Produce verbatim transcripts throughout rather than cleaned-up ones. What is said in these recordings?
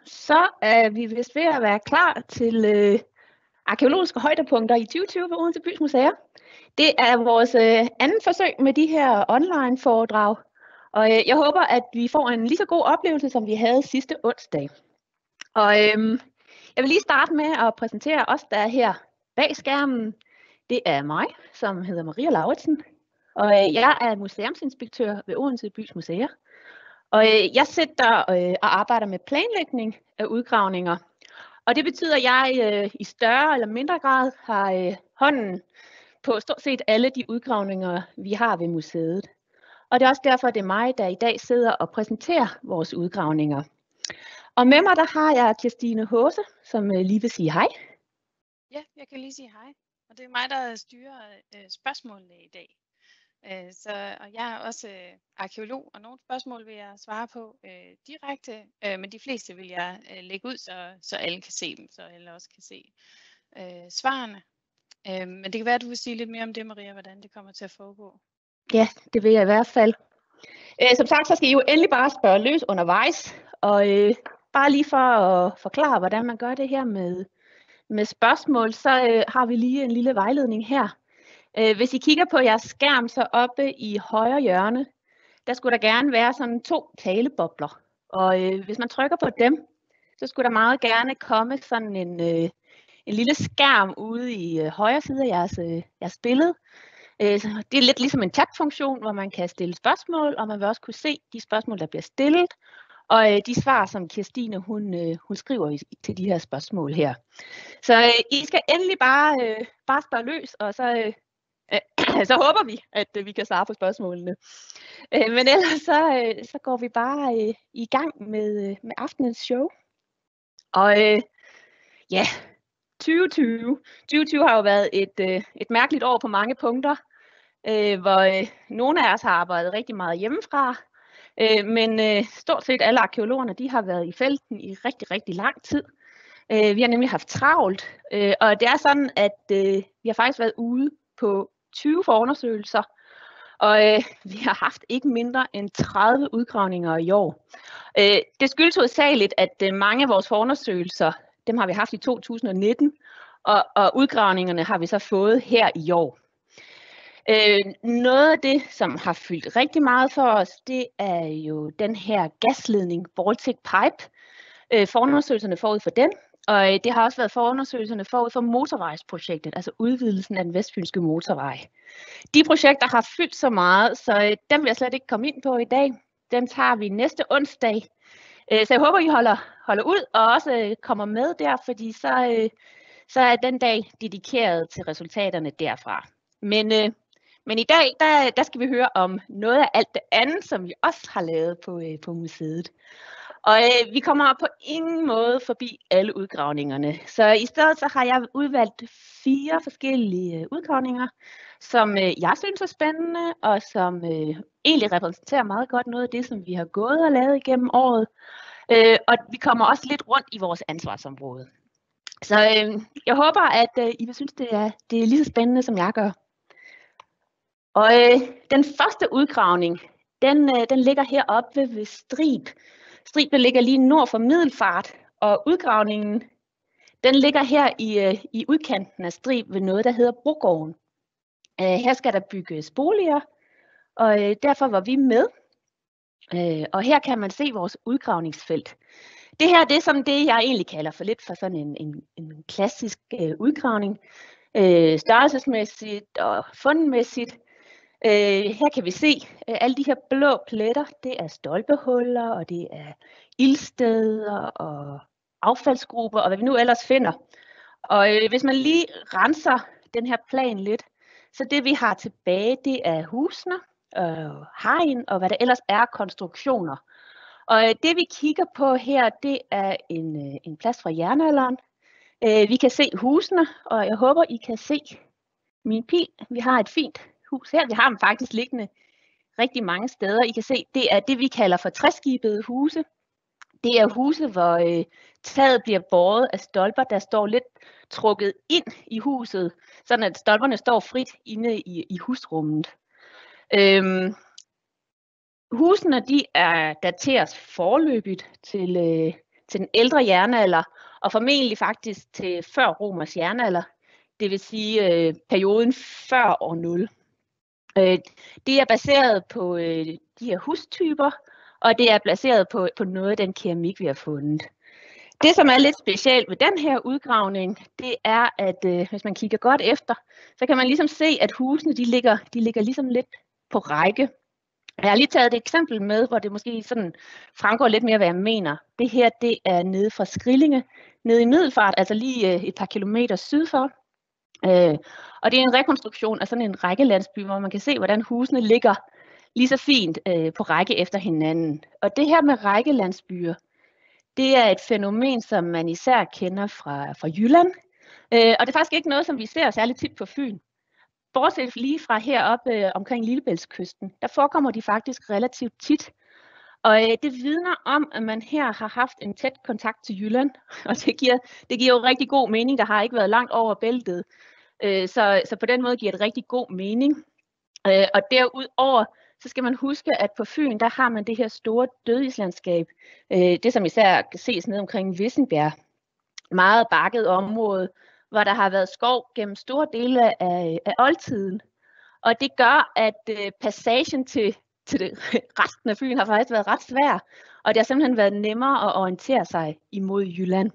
så er vi vist ved at være klar til øh, arkæologiske højdepunkter i tyve tyve ved Odense Bys Museer. Det er vores øh, anden forsøg med de her online foredrag, og øh, jeg håber, at vi får en lige så god oplevelse, som vi havde sidste onsdag. Og øh, jeg vil lige starte med at præsentere os, der er her bag skærmen. Det er mig, som hedder Maria Lauritsen, og øh, jeg er museumsinspektør ved Odense Bys Museer. Og øh, jeg sidder øh, og arbejder med planlægning af udgravninger. Og det betyder, at jeg øh, i større eller mindre grad har øh, hånden på stort set alle de udgravninger, vi har ved museet. Og det er også derfor, at det er mig, der i dag sidder og præsenterer vores udgravninger. Og med mig der har jeg Kirstine Håse, som øh, lige vil sige hej. Ja, jeg kan lige sige hej. Og det er mig, der styrer øh, spørgsmålene i dag. Øh, så, og jeg er også øh, arkæolog, og nogle spørgsmål vil jeg svare på øh, direkte, øh, men de fleste vil jeg øh, lægge ud, så, så alle kan se dem, så alle også kan se øh, svarene. Øh, men det kan være, at du vil sige lidt mere om det, Maria, hvordan det kommer til at foregå. Ja, det vil jeg i hvert fald. Øh, som sagt, så skal I jo endelig bare spørge løs undervejs, og øh, bare lige for at forklare, hvordan man gør det her med, med spørgsmål, så øh, har vi lige en lille vejledning her. Hvis I kigger på jeres skærm, så oppe i højre hjørne, der skulle der gerne være sådan to talebobler. Og øh, hvis man trykker på dem, så skulle der meget gerne komme sådan en, øh, en lille skærm ude i øh, højre side af jeres, øh, jeres billede. Øh, så det er lidt ligesom en chatfunktion, hvor man kan stille spørgsmål, og man vil også kunne se de spørgsmål, der bliver stillet, og øh, de svar, som Kirstine hun, øh, hun skriver i, til de her spørgsmål her. Så øh, I skal endelig bare, øh, bare spørge løs, og så... Øh, Så håber vi, at vi kan svare på spørgsmålene. Men ellers så, så går vi bare i gang med, med aftenens show. Og ja, tyve tyve. tyve tyve har jo været et, et mærkeligt år på mange punkter, hvor nogle af os har arbejdet rigtig meget hjemmefra, men stort set alle arkæologerne de har været i felten i rigtig, rigtig lang tid. Vi har nemlig haft travlt, og det er sådan, at vi har faktisk været ude på tyve forundersøgelser, og øh, vi har haft ikke mindre end tredive udgravninger i år. Øh, det skyldes hovedsageligt, at øh, mange af vores forundersøgelser, dem har vi haft i to tusind og nitten, og, og udgravningerne har vi så fået her i år. Øh, noget af det, som har fyldt rigtig meget for os, det er jo den her gasledning Baltic Pipe. Øh, forundersøgelserne forud for den. Og det har også været forundersøgelserne forud for motorvejsprojektet, altså udvidelsen af den vestfynske motorvej. De projekter har fyldt så meget, så dem vil jeg slet ikke komme ind på i dag. Dem tager vi næste onsdag. Så jeg håber, I holder, holder ud og også kommer med der, fordi så, så er den dag dedikeret til resultaterne derfra. Men, men i dag, der, der skal vi høre om noget af alt det andet, som vi også har lavet på, på museet. Og øh, vi kommer på ingen måde forbi alle udgravningerne. Så i stedet så har jeg udvalgt fire forskellige udgravninger, som øh, jeg synes er spændende, og som øh, egentlig repræsenterer meget godt noget af det, som vi har gået og lavet igennem året. Øh, og vi kommer også lidt rundt i vores ansvarsområde. Så øh, jeg håber, at øh, I vil synes, det er, det er lige så spændende, som jeg gør. Og øh, den første udgravning, den, øh, den ligger heroppe ved, ved Strib. Strib ligger lige nord for Middelfart, og udgravningen den ligger her i, i udkanten af Strib ved noget, der hedder Brogården. Her skal der bygges boliger, og derfor var vi med. Og her kan man se vores udgravningsfelt. Det her det er sådan det, jeg egentlig kalder for lidt for sådan en, en, en klassisk udgravning. Størrelsesmæssigt og fundmæssigt. Uh, her kan vi se uh, alle de her blå pletter, det er stolpehuller, og det er ildsteder og affaldsgrupper, og hvad vi nu ellers finder. Og uh, hvis man lige renser den her plan lidt, så det vi har tilbage, det er husene, uh, hegn og hvad der ellers er konstruktioner. Og uh, det vi kigger på her, det er en, uh, en plads fra jernalderen. Uh, vi kan se husene, og jeg håber I kan se min pil. Vi har et fint hus her. Vi har dem faktisk liggende rigtig mange steder. I kan se, det er det, vi kalder for træskibede huse. Det er huse, hvor øh, taget bliver båret af stolper, der står lidt trukket ind i huset, sådan at stolperne står frit inde i, i husrummet. Øhm, husene de er dateres forløbigt til, øh, til den ældre jernalder, og formentlig faktisk til før romersk jernalder, det vil sige øh, perioden før år nul. Øh, det er baseret på øh, de her hustyper, og det er baseret på, på noget af den keramik, vi har fundet. Det, som er lidt specielt ved den her udgravning, det er, at øh, hvis man kigger godt efter, så kan man ligesom se, at husene de ligger, de ligger ligesom lidt på række. Jeg har lige taget et eksempel med, hvor det måske sådan fremgår lidt mere, hvad jeg mener. Det her, det er nede fra Skrillinge, nede i Middelfart, altså lige øh, et par kilometer syd for. Øh, og det er en rekonstruktion af sådan en rækkelandsby, hvor man kan se, hvordan husene ligger lige så fint øh, på række efter hinanden. Og det her med rækkelandsbyer, det er et fænomen, som man især kender fra, fra Jylland. Øh, og det er faktisk ikke noget, som vi ser særligt tit på Fyn. Bortset lige fra heroppe øh, omkring Lillebæltskysten, der forekommer de faktisk relativt tit. Og øh, det vidner om, at man her har haft en tæt kontakt til Jylland. Og det giver, det giver jo rigtig god mening. Der har ikke været langt over bæltet. Øh, så, så på den måde giver det rigtig god mening. Øh, og derudover, så skal man huske, at på Fyn, der har man det her store dødislandskab. Øh, det som især kan ses ned omkring Vissenbjerg. Meget bakket område, hvor der har været skov gennem store dele af, af oldtiden. Og det gør, at øh, passagen til, til det, resten af Fyn har faktisk været ret svær. Og det har simpelthen været nemmere at orientere sig imod Jylland.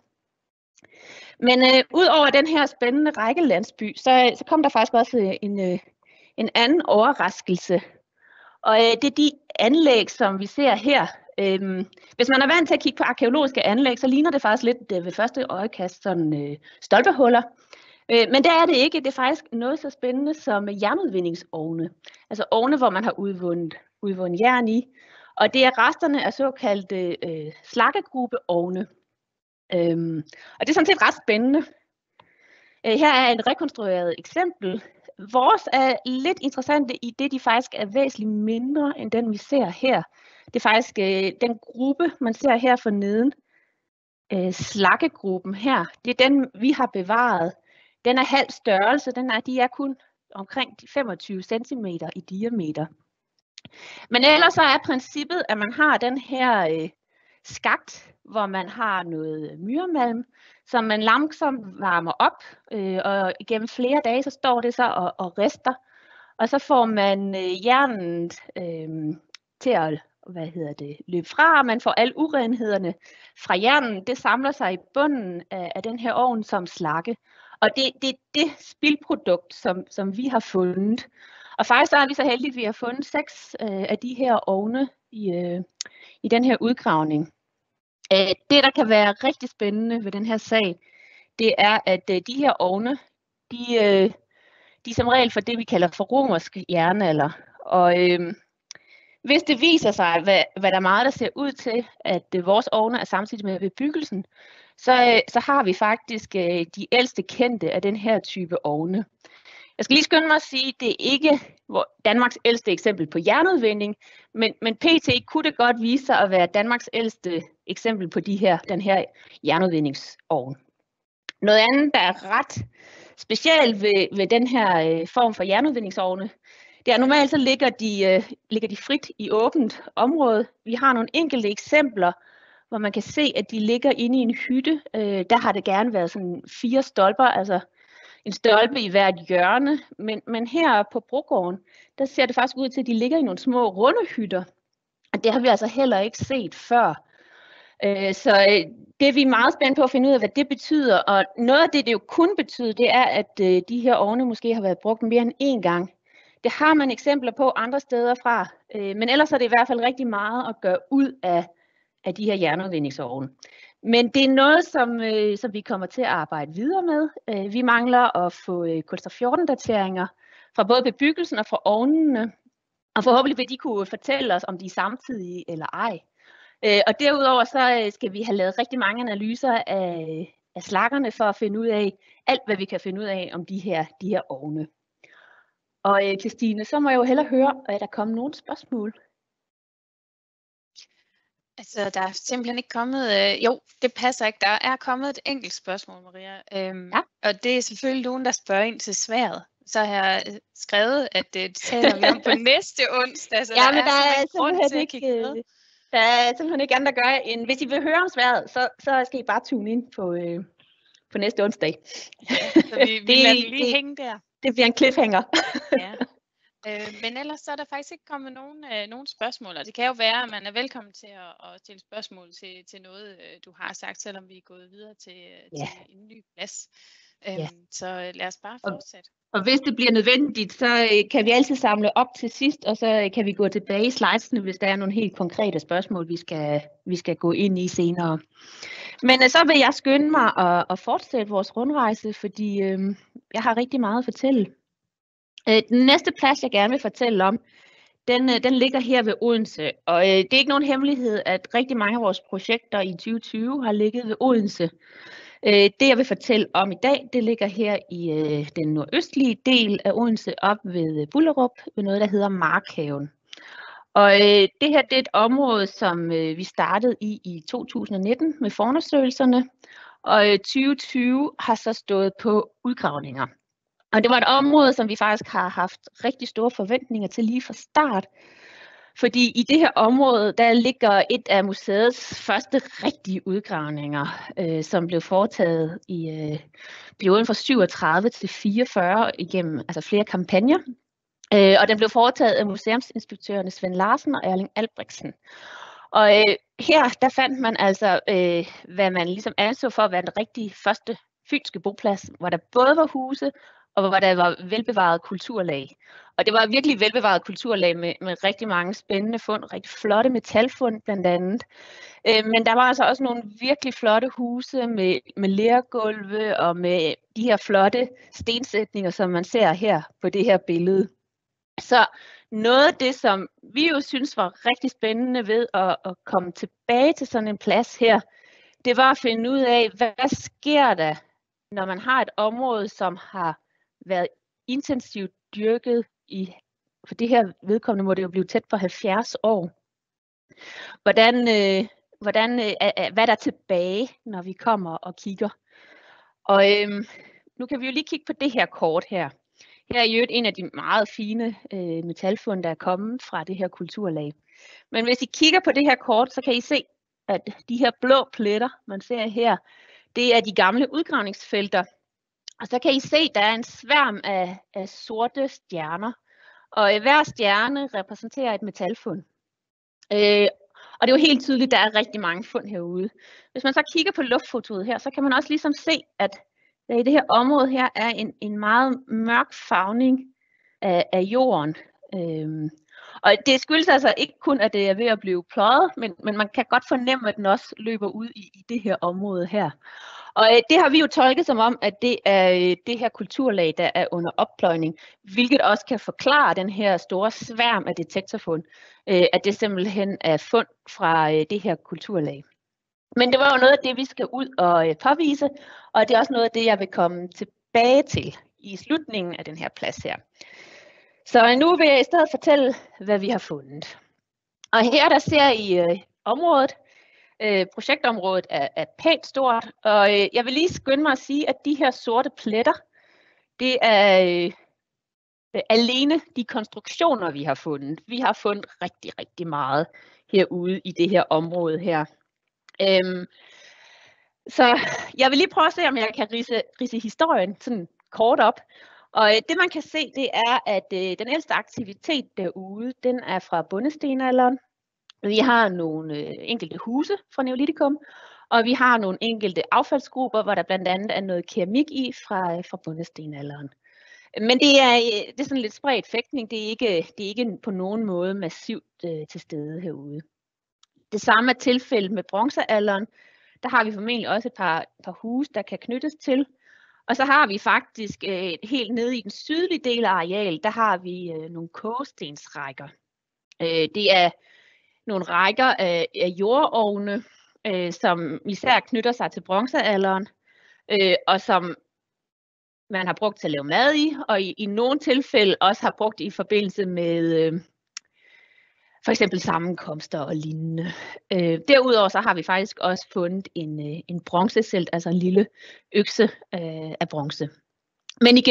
Men øh, ud over den her spændende rækkelandsby, så, så kom der faktisk også en, øh, en anden overraskelse. Og øh, det er de anlæg, som vi ser her. Øhm, hvis man er vant til at kigge på arkæologiske anlæg, så ligner det faktisk lidt øh, ved første øjekast sådan øh, stolpehuller. Øh, men det er det ikke. Det er faktisk noget så spændende som jernudvindingsovne. Altså ovne, hvor man har udvundet, udvundet jern i. Og det er resterne af såkaldte øh, slagegrubeovne. Øhm, og det er sådan set ret spændende. Øh, her er et rekonstrueret eksempel. Vores er lidt interessante i det, de faktisk er væsentligt mindre end den, vi ser her. Det er faktisk øh, den gruppe, man ser her for neden. Øh, slaggegruppen her, det er den, vi har bevaret. Den er halv størrelse, den er, de er kun omkring femogtyve centimeter i diameter. Men ellers så er princippet, at man har den her øh, skakt, hvor man har noget myrmalm, som man langsomt varmer op, øh, og gennem flere dage, så står det så og, og rister. Og så får man øh, jernet øh, til at hvad hedder det, løbe fra, og man får alle urenhederne fra jernen. Det samler sig i bunden af, af den her ovn som slagge. Og det er det, det spildprodukt, som, som vi har fundet. Og faktisk så er vi så heldige, at vi har fundet seks øh, af de her ovne i, øh, i den her udgravning. Øh, det, der kan være rigtig spændende ved den her sag, det er, at øh, de her ovne, de, øh, de er som regel for det, vi kalder for romersk jernalder. Og øh, hvis det viser sig, hvad, hvad der er meget, der ser ud til, at øh, vores ovne er samtidig med bebyggelsen, så, øh, så har vi faktisk øh, de ældste kendte af den her type ovne. Jeg skal lige skynde mig at sige, at det er ikke Danmarks ældste eksempel på jernudvinding, men, men P T kunne det godt vise sig at være Danmarks ældste eksempel på de her, den her jernudvindingsovn. Noget andet, der er ret specielt ved, ved den her øh, form for jernudvindingsovne, det er normalt så ligger de, øh, ligger de frit i åbent område. Vi har nogle enkelte eksempler, hvor man kan se, at de ligger inde i en hytte. Øh, der har det gerne været sådan fire stolper, altså en stolpe i hvert hjørne, men, men her på Brogården, der ser det faktisk ud til, at de ligger i nogle små runde hytter, og det har vi altså heller ikke set før. Øh, så øh, det er vi meget spændt på at finde ud af, hvad det betyder, og noget af det, det jo kun betyder, det er, at øh, de her ovne måske har været brugt mere end én gang. Det har man eksempler på andre steder fra, øh, men ellers er det i hvert fald rigtig meget at gøre ud af, af de her jernudvindingsovne. Men det er noget, som, øh, som vi kommer til at arbejde videre med. Øh, vi mangler at få øh, kulstof fjorten dateringer fra både bebyggelsen og fra ovnene. Og forhåbentlig vil de kunne fortælle os, om de er samtidige eller ej. Øh, og derudover så øh, skal vi have lavet rigtig mange analyser af, af slaggerne for at finde ud af alt, hvad vi kan finde ud af om de her, de her ovne. Og øh, Christine, så må jeg jo hellere høre, at der kommer nogle spørgsmål. Altså, der er simpelthen ikke kommet... Øh, jo, det passer ikke. Der er kommet et enkelt spørgsmål, Maria. Øhm, ja. Og det er selvfølgelig nogen, der spørger ind til sværet. Så har jeg skrevet, at det taler vi om på næste onsdag. Så ja, der men er der er grund til ikke... at kigge med. Der er simpelthen ikke andet at gøre, end hvis I vil høre om sværet, så, så skal I bare tune ind på, øh, på næste onsdag. Ja, så vi, vi det, lader den lige det, hænge der. Det bliver en cliffhanger. Ja. Øh, men ellers så er der faktisk ikke kommet nogen, øh, nogen spørgsmål, og det kan jo være, at man er velkommen til at, at stille spørgsmål til, til noget, øh, du har sagt, selvom vi er gået videre til, ja. til en ny plads. Øhm, ja. Så lad os bare fortsætte. Og, og hvis det bliver nødvendigt, så øh, kan vi altid samle op til sidst, og så øh, kan vi gå tilbage i slidesene, hvis der er nogle helt konkrete spørgsmål, vi skal, vi skal gå ind i senere. Men øh, så vil jeg skynde mig at, at fortsætte vores rundrejse, fordi øh, jeg har rigtig meget at fortælle. Øh, den næste plads, jeg gerne vil fortælle om, den, øh, den ligger her ved Odense. Og øh, det er ikke nogen hemmelighed, at rigtig mange af vores projekter i tyve tyve har ligget ved Odense. Øh, det, jeg vil fortælle om i dag, det ligger her i øh, den nordøstlige del af Odense, op ved Bullerup, ved noget, der hedder Markhaven. Og øh, det her det er et område, som øh, vi startede i i to tusind nitten med forundersøgelserne, og øh, tyve tyve har så stået på udgravninger. Og det var et område, som vi faktisk har haft rigtig store forventninger til lige fra start. Fordi i det her område, der ligger et af museets første rigtige udgravninger, øh, som blev foretaget i øh, perioden fra syvogtredive til fireogfyrre igennem altså flere kampagner. Øh, og den blev foretaget af museumsinspektørerne Svend Larsen og Erling Albrechtsen. Og øh, her der fandt man altså, øh, hvad man ligesom anså for at være den rigtige første fynske boplads, hvor der både var huse, og hvor der var velbevaret kulturlag. Og det var virkelig velbevaret kulturlag med, med rigtig mange spændende fund, rigtig flotte metalfund blandt andet. Øh, men der var altså også nogle virkelig flotte huse med, med lergulve og med de her flotte stensætninger, som man ser her på det her billede. Så noget af det, som vi jo synes var rigtig spændende ved at, at komme tilbage til sådan en plads her, det var at finde ud af, hvad sker der, når man har et område, som har været intensivt dyrket i, for det her vedkommende må det jo blive tæt på halvfjerds år. Hvordan, øh, hvordan, øh, hvad er der tilbage, når vi kommer og kigger? Og øh, nu kan vi jo lige kigge på det her kort her. Her er jo en af de meget fine øh, metalfund, der er kommet fra det her kulturlag. Men hvis I kigger på det her kort, så kan I se, at de her blå pletter, man ser her, det er de gamle udgravningsfelter. Og så kan I se, at der er en sværm af, af sorte stjerner. Og hver stjerne repræsenterer et metalfund. Øh, og det er jo helt tydeligt, at der er rigtig mange fund herude. Hvis man så kigger på luftfotoet her, så kan man også ligesom se, at der i det her område her er en, en meget mørk farvning af, af jorden. Øhm, og det skyldes altså ikke kun, at det er ved at blive pløjet, men, men man kan godt fornemme, at den også løber ud i, i det her område her. Og øh, det har vi jo tolket som om, at det er øh, det her kulturlag, der er under oppløjning, hvilket også kan forklare den her store sværm af detektorfund, øh, at det simpelthen er fund fra øh, det her kulturlag. Men det var jo noget af det, vi skal ud og øh, påvise, og det er også noget af det, jeg vil komme tilbage til i slutningen af den her plads her. Så nu vil jeg i stedet fortælle, hvad vi har fundet. Og her der ser I øh, området. Øh, projektområdet er, er pænt stort, og øh, jeg vil lige skynde mig at sige, at de her sorte pletter, det er øh, alene de konstruktioner, vi har fundet. Vi har fundet rigtig, rigtig meget herude i det her område her. Øhm, så jeg vil lige prøve at se, om jeg kan ridse, ridse historien sådan kort op. Og øh, det man kan se, det er, at øh, den ældste aktivitet derude, den er fra bondestenalderen. Vi har nogle øh, enkelte huse fra Neolitikum, og vi har nogle enkelte affaldsgrupper, hvor der blandt andet er noget keramik i fra, øh, fra bondestenalderen. Men det er, det er sådan lidt spredt fægtning, det er ikke, det er ikke på nogen måde massivt øh, til stede herude. Det samme er tilfældet med bronzealderen. Der har vi formentlig også et par, par huse, der kan knyttes til. Og så har vi faktisk øh, helt nede i den sydlige del af arealet, der har vi øh, nogle kogestensrækker. Øh, det er nogle rækker af, af jordovne, øh, som især knytter sig til bronzealderen, øh, og som man har brugt til at lave mad i, og i, i nogle tilfælde også har brugt i forbindelse med øh, for eksempel sammenkomster og lignende. Øh, derudover så har vi faktisk også fundet en, øh, en bronzesælt, altså en lille økse øh, af bronze. Men igen,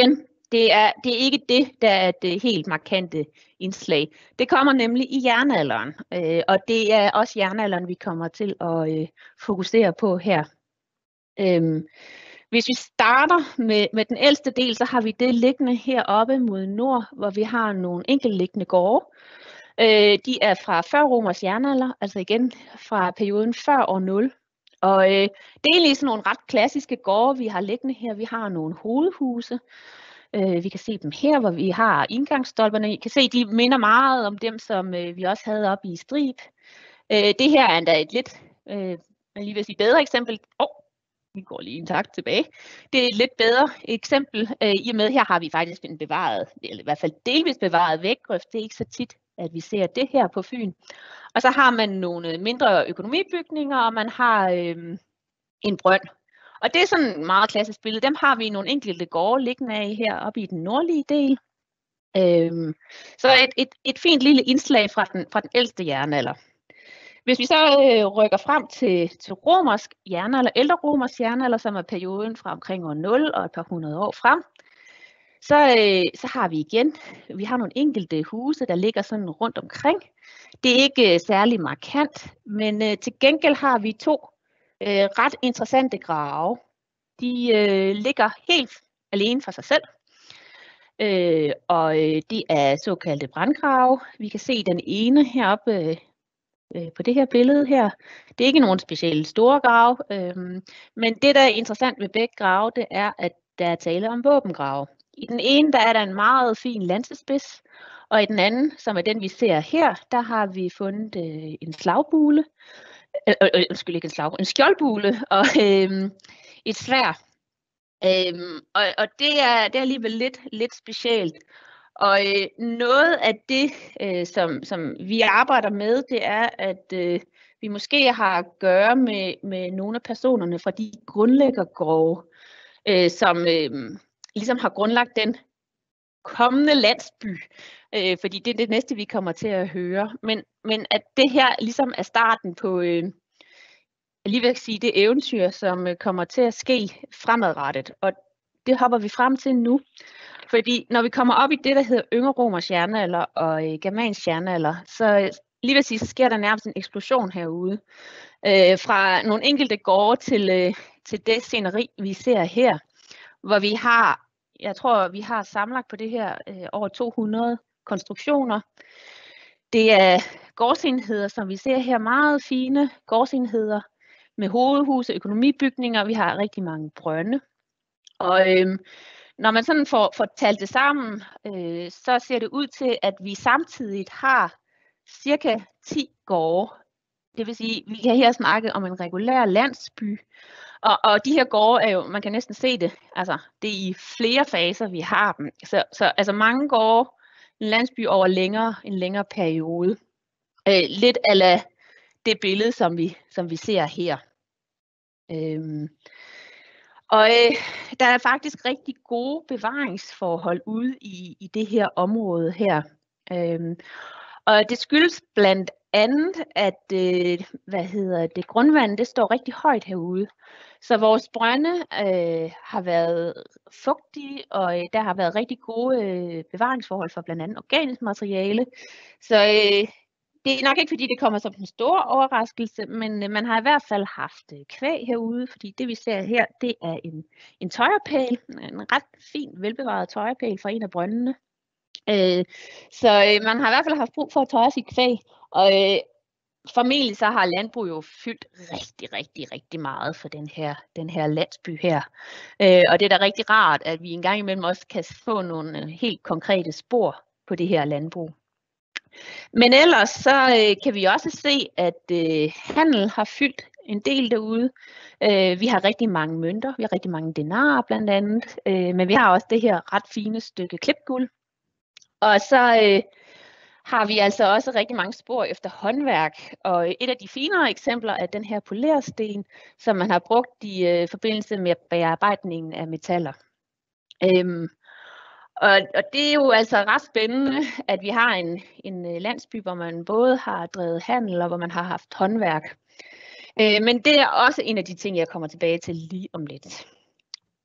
Det er, det er ikke det, der er det helt markante indslag. Det kommer nemlig i jernalderen, øh, og det er også jernalderen, vi kommer til at øh, fokusere på her. Øhm, hvis vi starter med, med den ældste del, så har vi det liggende heroppe mod nord, hvor vi har nogle enkeltliggende gårde. Øh, de er fra før Romers jernalder, altså igen fra perioden før år nul. Og øh, det er egentlig sådan nogle ret klassiske gårde, vi har liggende her. Vi har nogle hovedhuse. Øh, vi kan se dem her, hvor vi har indgangsstolperne. I kan se, de minder meget om dem, som øh, vi også havde oppe i Strib. Øh, det her er endda et lidt, øh, lige vil sige bedre eksempel. Åh, oh, vi går lige en tak tilbage. Det er et lidt bedre eksempel, øh, i og med her har vi faktisk en bevaret, eller i hvert fald delvis bevaret væggrøft. Det er ikke så tit, at vi ser det her på Fyn. Og så har man nogle mindre økonomibygninger, og man har øh, en brønd. Og det er sådan et meget klassisk billede. Dem har vi i nogle enkelte gårde liggende af her oppe i den nordlige del. Øhm, så et, et, et fint lille indslag fra den, fra den ældste jernalder. Hvis vi så øh, rykker frem til, til romersk jernalder, ældre romersk jernalder, som er perioden fra omkring år nul og et par hundrede år frem, så, øh, så har vi igen, vi har nogle enkelte huse, der ligger sådan rundt omkring. Det er ikke øh, særlig markant, men øh, til gengæld har vi to øh, ret interessante grave. De øh, ligger helt alene for sig selv, øh, og øh, de er såkaldte brandgrave. Vi kan se den ene heroppe øh, på det her billede her. Det er ikke nogen specielt store grave, øh, men det, der er interessant ved begge grave, det er, at der er tale om våbengrave. I den ene, der er der en meget fin lansespids, og i den anden, som er den, vi ser her, der har vi fundet øh, en slagbule, øh, øh, undskyld, ikke en slag, en skjoldbule og øh, et sværd. Øhm, og, og det er, det er alligevel lidt, lidt specielt. Og øh, noget af det, øh, som, som vi arbejder med, det er, at øh, vi måske har at gøre med, med nogle af personerne fra de grundlæggergårde, øh, som øh, ligesom har grundlagt den kommende landsby. Øh, fordi det er det næste, vi kommer til at høre. Men, men at det her ligesom er starten på... Øh, lige vil sige det eventyr, som kommer til at ske fremadrettet. Og det hopper vi frem til nu. Fordi når vi kommer op i det, der hedder yngre romers jernalder og germansk jernalder, så lige vil sige, så sker der nærmest en eksplosion herude. Øh, fra nogle enkelte gårde til, øh, til det sceneri, vi ser her, hvor vi har, jeg tror, vi har sammenlagt på det her øh, over to hundrede konstruktioner. Det er gårdsenheder, som vi ser her, meget fine gårdsenheder, med hovedhuse, økonomibygninger, vi har rigtig mange brønde. Og øhm, når man sådan får, får talt det sammen, øh, så ser det ud til, at vi samtidig har cirka ti gårde. Det vil sige, vi kan her snakke om en regulær landsby. Og, og de her gårde er jo, man kan næsten se det, altså det er i flere faser, vi har dem. Så, så altså mange gårde, en landsby over længere, en længere periode. Øh, lidt ala det billede, som vi, som vi ser her. Øhm, og øh, der er faktisk rigtig gode bevaringsforhold ude i, i det her område her. Øhm, og det skyldes blandt andet, at øh, hvad hedder det, grundvandet det står rigtig højt herude. Så vores brønde øh, har været fugtige, og øh, der har været rigtig gode øh, bevaringsforhold for blandt andet organisk materiale. Så øh, det er nok ikke, fordi det kommer som en stor overraskelse, men øh, man har i hvert fald haft øh, kvæg herude, fordi det vi ser her, det er en, en tøjerpæl, en ret fin, velbevaret tøjerpæl fra en af brøndene. Øh, så øh, man har i hvert fald haft brug for at tøje sit kvæg, og øh, formentlig så har landbrug jo fyldt rigtig, rigtig, rigtig meget for den her, den her landsby her. Øh, og det er da rigtig rart, at vi en gang imellem også kan få nogle øh, helt konkrete spor på det her landbrug. Men ellers så øh, kan vi også se, at øh, handel har fyldt en del derude. Øh, vi har rigtig mange mønter, vi har rigtig mange denarer blandt andet, øh, men vi har også det her ret fine stykke klipguld. Og så øh, har vi altså også rigtig mange spor efter håndværk, og et af de finere eksempler er den her polersten, som man har brugt i øh, forbindelse med bearbejdningen af metaller. Øhm, Og, og det er jo altså ret spændende, at vi har en, en landsby, hvor man både har drevet handel og hvor man har haft håndværk. Øh, men det er også en af de ting, jeg kommer tilbage til lige om lidt.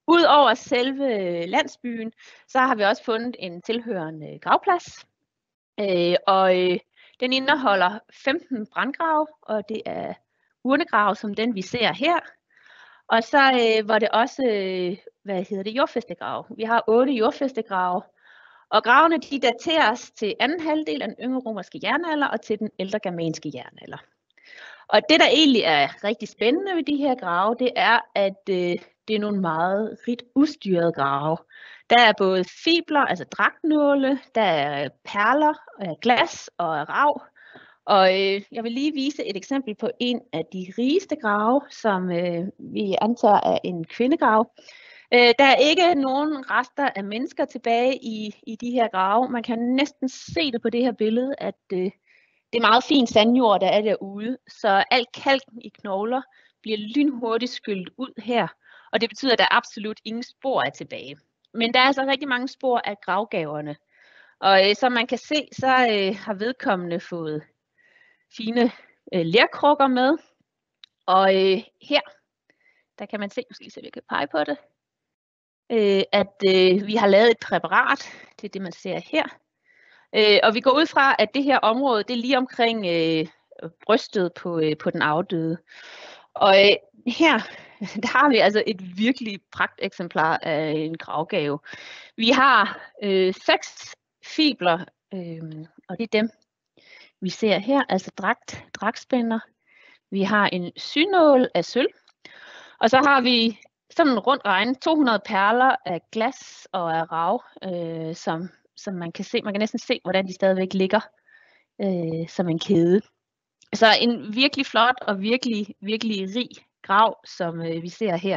Udover selve landsbyen, så har vi også fundet en tilhørende gravplads. Øh, og øh, den indeholder femten brandgrave, og det er urnegrave som den vi ser her. Og så øh, var det også, øh, hvad hedder det, jordfæstegrave. Vi har otte jordfæstegrave, og gravene de dateres til anden halvdel af den yngre romerske jernalder og til den ældre germanske jernalder. Og det der egentlig er rigtig spændende ved de her grave, det er, at øh, det er nogle meget rigt udstyrede grave. Der er både fibler, altså dragtnåle, der er perler, øh, glas og rav. Og øh, jeg vil lige vise et eksempel på en af de rigeste grave, som øh, vi antager er en kvindegrav. Øh, der er ikke nogen rester af mennesker tilbage i, i de her grave. Man kan næsten se det på det her billede, at øh, det er meget fin sandjord, der er derude. Så alt kalken i knogler bliver lynhurtigt skyllet ud her. Og det betyder, at der absolut ingen spor er tilbage. Men der er altså rigtig mange spor af gravgaverne. Og øh, som man kan se, så øh, har vedkommende fået fine øh, lerkrukker med. Og øh, her, der kan man se, måske så vi kan pege på det, øh, at øh, vi har lavet et præparat, det er det man ser her. Øh, og vi går ud fra, at det her område, det er lige omkring øh, brystet på, øh, på den afdøde. Og øh, her, der har vi altså et virkelig pragteksemplar af en gravgave. Vi har øh, seks fibler, øh, og det er dem, vi ser her, altså dragt, dragtspænder. Vi har en synål af sølv, og så har vi sådan rundt regnet to hundrede perler af glas og af rav, øh, som, som man kan se. Man kan næsten se, hvordan de stadigvæk ligger øh, som en kæde. Så en virkelig flot og virkelig, virkelig rig grav, som øh, vi ser her.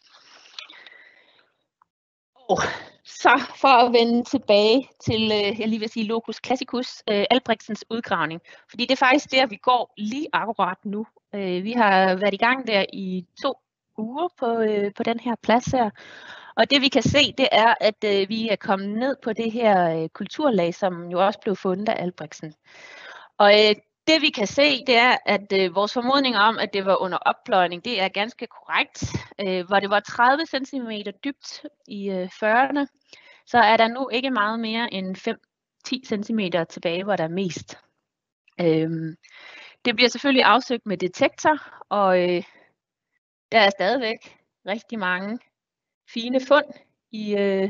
Oh. Så for at vende tilbage til, øh, jeg lige vil sige locus classicus, øh, Albrechtsens udgravning. Fordi det er faktisk der, vi går lige akkurat nu. Øh, vi har været i gang der i to uger på, øh, på den her plads her. Og det vi kan se, det er, at øh, vi er kommet ned på det her øh, kulturlag, som jo også blev fundet af Albrechtsen. Og øh, det vi kan se, det er, at øh, vores formodning om, at det var under oppløjning, det er ganske korrekt. Øh, hvor det var tredive centimeter dybt i øh, fyrrerne, så er der nu ikke meget mere end fem til ti centimeter tilbage, hvor der er mest. Øh, det bliver selvfølgelig afsøgt med detektor, og øh, der er stadigvæk rigtig mange fine fund i, øh,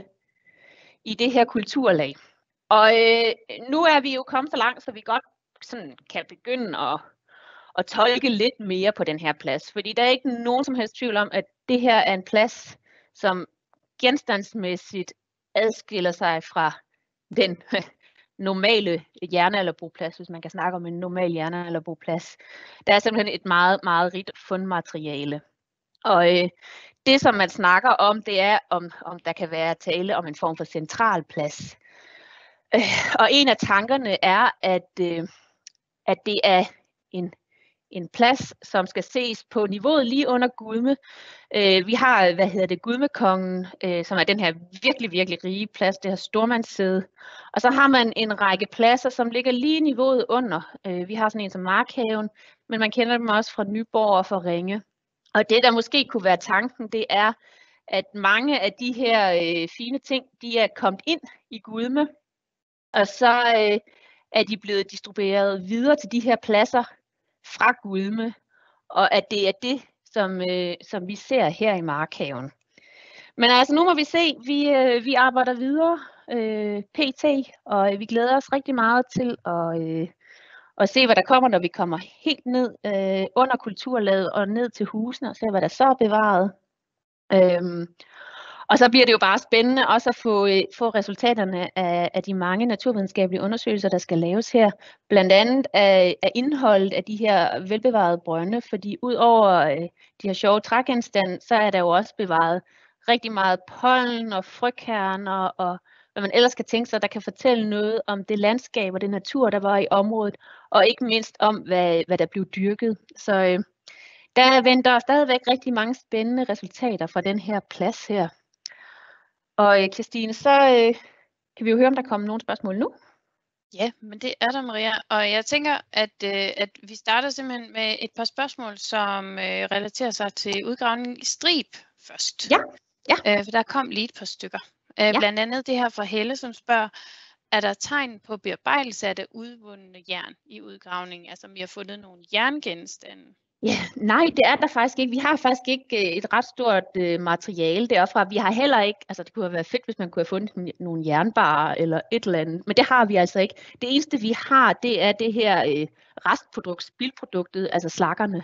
i det her kulturlag. Og øh, nu er vi jo kommet så langt, så vi godt sådan kan begynde at, at tolke lidt mere på den her plads. Fordi der er ikke nogen som helst tvivl om, at det her er en plads, som genstandsmæssigt adskiller sig fra den normale jernalderboplads, hvis man kan snakke om en normal jernalderboplads. Der er simpelthen et meget, meget rigt fundmateriale. Og øh, det, som man snakker om, det er, om, om der kan være tale om en form for central plads. Øh, og en af tankerne er, at, øh, at det er en, en plads, som skal ses på niveauet lige under Gudme. Øh, vi har, hvad hedder det, Gudmekongen, øh, som er den her virkelig, virkelig rige plads, det her stormandssæde. Og så har man en række pladser, som ligger lige niveauet under. Øh, vi har sådan en som Markhaven, men man kender dem også fra Nyborg og fra Ringe. Og det, der måske kunne være tanken, det er, at mange af de her øh, fine ting, de er kommet ind i Gudme, og så øh, er de blevet distribueret videre til de her pladser fra Gudme, og at det er det, som, øh, som vi ser her i Markhaven. Men altså, nu må vi se, vi, øh, vi arbejder videre øh, pt, og vi glæder os rigtig meget til at, øh, at se, hvad der kommer, når vi kommer helt ned øh, under kulturlaget og ned til husene, og se, hvad der så er bevaret. Øhm, og så bliver det jo bare spændende også at få, øh, få resultaterne af, af de mange naturvidenskabelige undersøgelser, der skal laves her. Blandt andet af, af indholdet af de her velbevarede brønde, fordi ud over øh, de her sjove trægenstande, så er der jo også bevaret rigtig meget pollen og frøkerner og hvad man ellers kan tænke sig, der kan fortælle noget om det landskab og det natur, der var i området, og ikke mindst om, hvad, hvad der blev dyrket. Så øh, der venter stadigvæk rigtig mange spændende resultater fra den her plads her. Og øh, Kirstine, så øh, kan vi jo høre, om der kommer nogle spørgsmål nu. Ja, men det er der, Maria. Og jeg tænker, at, øh, at vi starter simpelthen med et par spørgsmål, som øh, relaterer sig til udgravningen i Strib først. Ja. Ja. Øh, for der kom lige et par stykker. Øh, Ja. Blandt andet det her fra Helle, som spørger, er der tegn på bearbejdelse af det udvundne jern i udgravningen? Altså om vi har fundet nogle jerngenstande? Ja, nej, det er der faktisk ikke. Vi har faktisk ikke øh, et ret stort øh, materiale derfra. Vi har heller ikke, altså det kunne have været fedt, hvis man kunne have fundet n- nogle jernbarer eller et eller andet, men det har vi altså ikke. Det eneste vi har, det er det her øh, restprodukt, spildproduktet, altså slaggerne.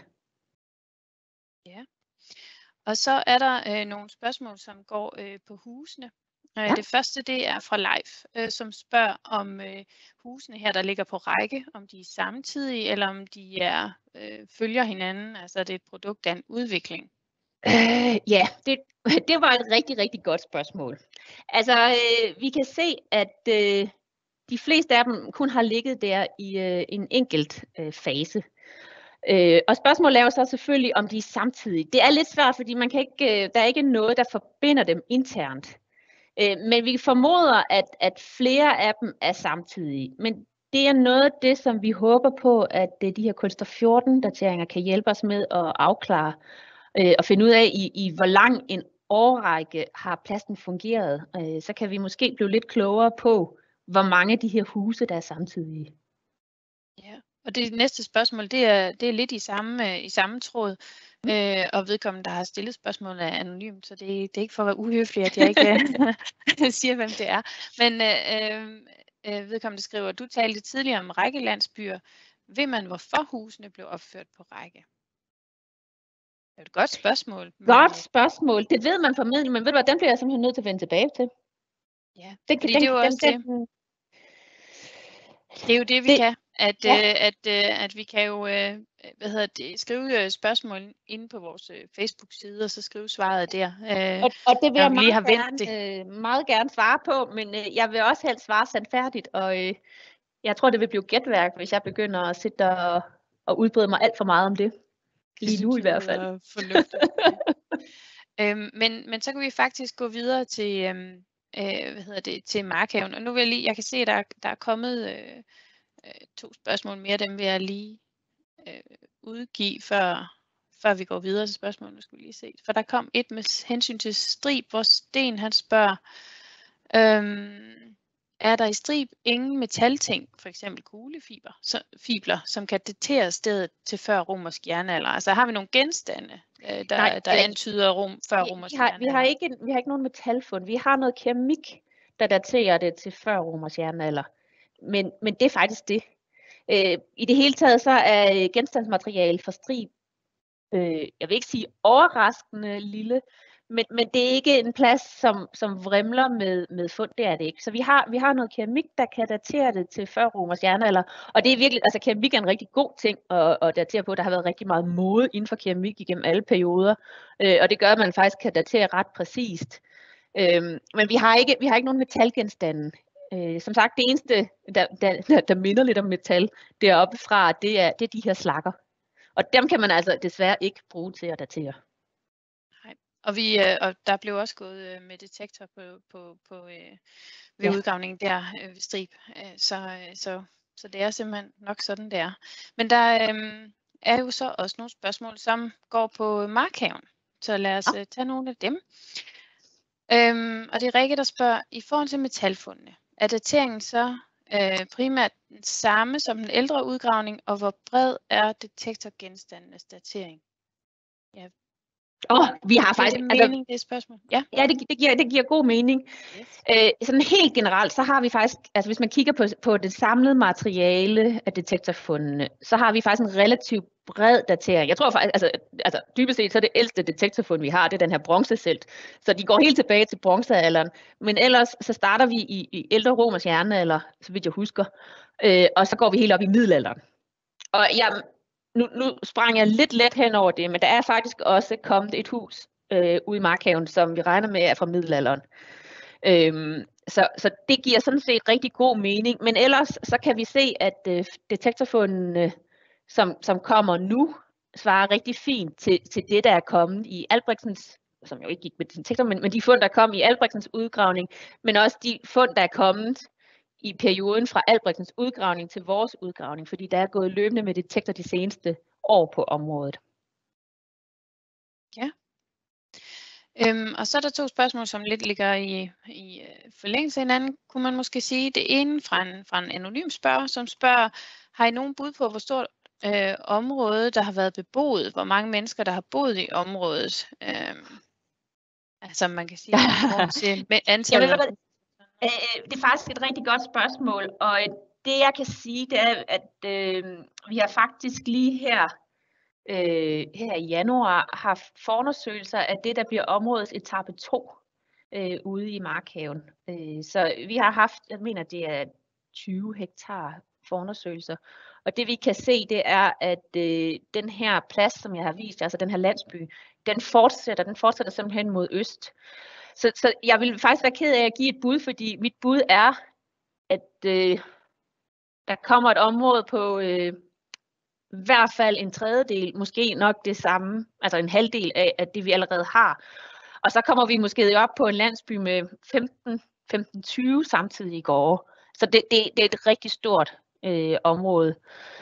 Ja. Og så er der øh, nogle spørgsmål, som går øh, på husene. Øh, Ja. Det første, det er fra Leif, øh, som spørger om øh, husene her, der ligger på række, om de er samtidige, eller om de er øh, følger hinanden, altså det er et produkt af en udvikling. Øh, ja, det, det var et rigtig, rigtig godt spørgsmål. Altså, øh, vi kan se, at øh, de fleste af dem kun har ligget der i øh, en enkelt øh, fase. Øh, og spørgsmålet er jo så selvfølgelig, om de er samtidige. Det er lidt svært, fordi man kan ikke, øh, der er ikke noget, der forbinder dem internt. Øh, men vi formoder, at, at flere af dem er samtidige. Men det er noget af det, som vi håber på, at øh, de her kulstof fjorten dateringer kan hjælpe os med at afklare øh, og finde ud af, i, i hvor lang en årrække har plasten fungeret. Øh, så kan vi måske blive lidt klogere på, hvor mange af de her huse, der er samtidige. Ja, og det næste spørgsmål, det er, det er lidt i samme, øh, i samme tråd, Mm. øh, og vedkommende, der har stillet spørgsmålet, er anonymt, så det, det er ikke for at være uhøflig, at jeg ikke siger, hvem det er. Men øh, øh, vedkommende skriver, du talte tidligere om rækkelandsbyer. Ved man, hvorfor husene blev opført på række? Det er et godt spørgsmål. Men, Godt spørgsmål. Det ved man formentlig, men ved du hvad, den bliver jeg simpelthen nødt til at vende tilbage til. ja, Den, fordi den, det er jo den, også den, det. den, Det er jo det, vi det, kan, at, ja. øh, at, øh, at vi kan jo øh, hvad hedder det, skrive øh, spørgsmål inde på vores øh, Facebook-side, og så skrive svaret der. Øh, Og, og det vil når jeg vi lige meget har vendt det. gerne, øh, meget gerne svare på, men øh, jeg vil også helst svare sandfærdigt, og øh, jeg tror, det vil blive gætværk, hvis jeg begynder at sidde og, og udbrede mig alt for meget om det. Det Lige synes nu i jeg hvert fald. lyder fornuftigt. Ja. øhm, men, men så kan vi faktisk gå videre til, øhm, øh, hvad hedder det, til Markhaven. Og nu vil jeg lige, jeg kan se, at der, der er kommet øh, øh, to spørgsmål mere, dem vil jeg lige øh, udgive, før, før vi går videre til spørgsmålene, skulle lige se. For der kom et med hensyn til Strib, hvor Sten han spørger, øhm, er der i Strib ingen metalting, for eksempel kuglefiber, så, fibler, som kan datere stedet til før romersk jernalder? Altså har vi nogle genstande, øh, der, Nej, der øh, antyder rom, før vi, romersk vi, har, vi, jernalder? har ikke, vi har ikke nogen metalfund. Vi har noget keramik, der daterer det til før romersk jernalder. Men, men det er faktisk det. Øh, I det hele taget så er genstandsmateriale fra Strib, øh, jeg vil ikke sige overraskende lille, men, men det er ikke en plads, som, som vrimler med, med fund, det er det ikke. Så vi har, vi har noget keramik, der kan datere det til før romersk jernalder, og det er virkelig, altså keramik er en rigtig god ting at, at datere på. Der har været rigtig meget mode inden for keramik igennem alle perioder, øh, og det gør, at man faktisk kan datere ret præcist. Øh, men vi har ikke, vi har ikke nogen metalgenstande. Øh, som sagt, det eneste, der, der, der minder lidt om metal deroppe fra, det er, det er de her slakker. Og dem kan man altså desværre ikke bruge til at datere. Nej. Og, vi, øh, og der blev også gået øh, med detektor på, på, på, øh, ved Ja. udgravningen der øh, ved Strib. Øh, så, øh, så, så det er simpelthen nok sådan, det er. Men der øh, er jo så også nogle spørgsmål, som går på Markhaven. Så lad os øh, tage nogle af dem. Øhm, og det er Rikke, der spørger, i forhold til metalfundene, er dateringen så øh, primært den samme som den ældre udgravning, og hvor bred er detektorgenstandenes datering? Ja. Oh, vi har Giver faktisk, det mening, altså, det spørgsmål? Ja, ja det, det, giver, det giver god mening. yes. Øh, sådan helt generelt, så har vi faktisk, altså hvis man kigger på, på det samlede materiale af detektorfundene, så har vi faktisk en relativt bred datering. Jeg tror faktisk, altså, altså dybest set, så er det ældste detektorfund, vi har, det er den her bronzesælt. Så de går helt tilbage til bronzealderen. Men ellers, så starter vi i, i ældre romersk jernalder, så vidt jeg husker, øh, og så går vi helt op i middelalderen. Og jeg, nu, nu sprang jeg lidt let hen over det, men der er faktisk også kommet et hus øh, ude i Markhaven, som vi regner med er fra middelalderen. Øhm, så, så det giver sådan set rigtig god mening, men ellers så kan vi se, at øh, detektorfundene, som, som kommer nu, svarer rigtig fint til, til det, der er kommet i Albrechtsens, som jo ikke gik med detektor, men, men de fund, der kom i Albrechtsens udgravning, men også de fund, der er kommet i perioden fra Albrechtsens udgravning til vores udgravning, fordi der er gået løbende med detektor de seneste år på området. Ja. Øhm, og så er der to spørgsmål, som lidt ligger i, i forlængelse af hinanden, kunne man måske sige. Det ene fra en, fra en anonym spørger, som spørger, har I nogen bud på, hvor stort øh, område, der har været beboet? Hvor mange mennesker, der har boet i området? Øhm, altså man kan sige, i forhold til med antallet. Jeg ved, øh, det er faktisk et rigtig godt spørgsmål, og det jeg kan sige, det er, at øh, vi har faktisk lige her, øh, her i januar haft forundersøgelser af det, der bliver områdets etape to øh, ude i Markhaven. Øh, så vi har haft, jeg mener det er tyve hektar forundersøgelser, og det vi kan se, det er, at øh, den her plads, som jeg har vist, altså den her landsby, den fortsætter, den fortsætter simpelthen mod øst. Så, så jeg vil faktisk være ked af at give et bud, fordi mit bud er, at øh, der kommer et område på øh, i hvert fald en tredjedel, måske nok det samme, altså en halvdel af, af det vi allerede har. Og så kommer vi måske op på en landsby med femten til tyve samtidig i går. Så det, det, det er et rigtig stort øh, område,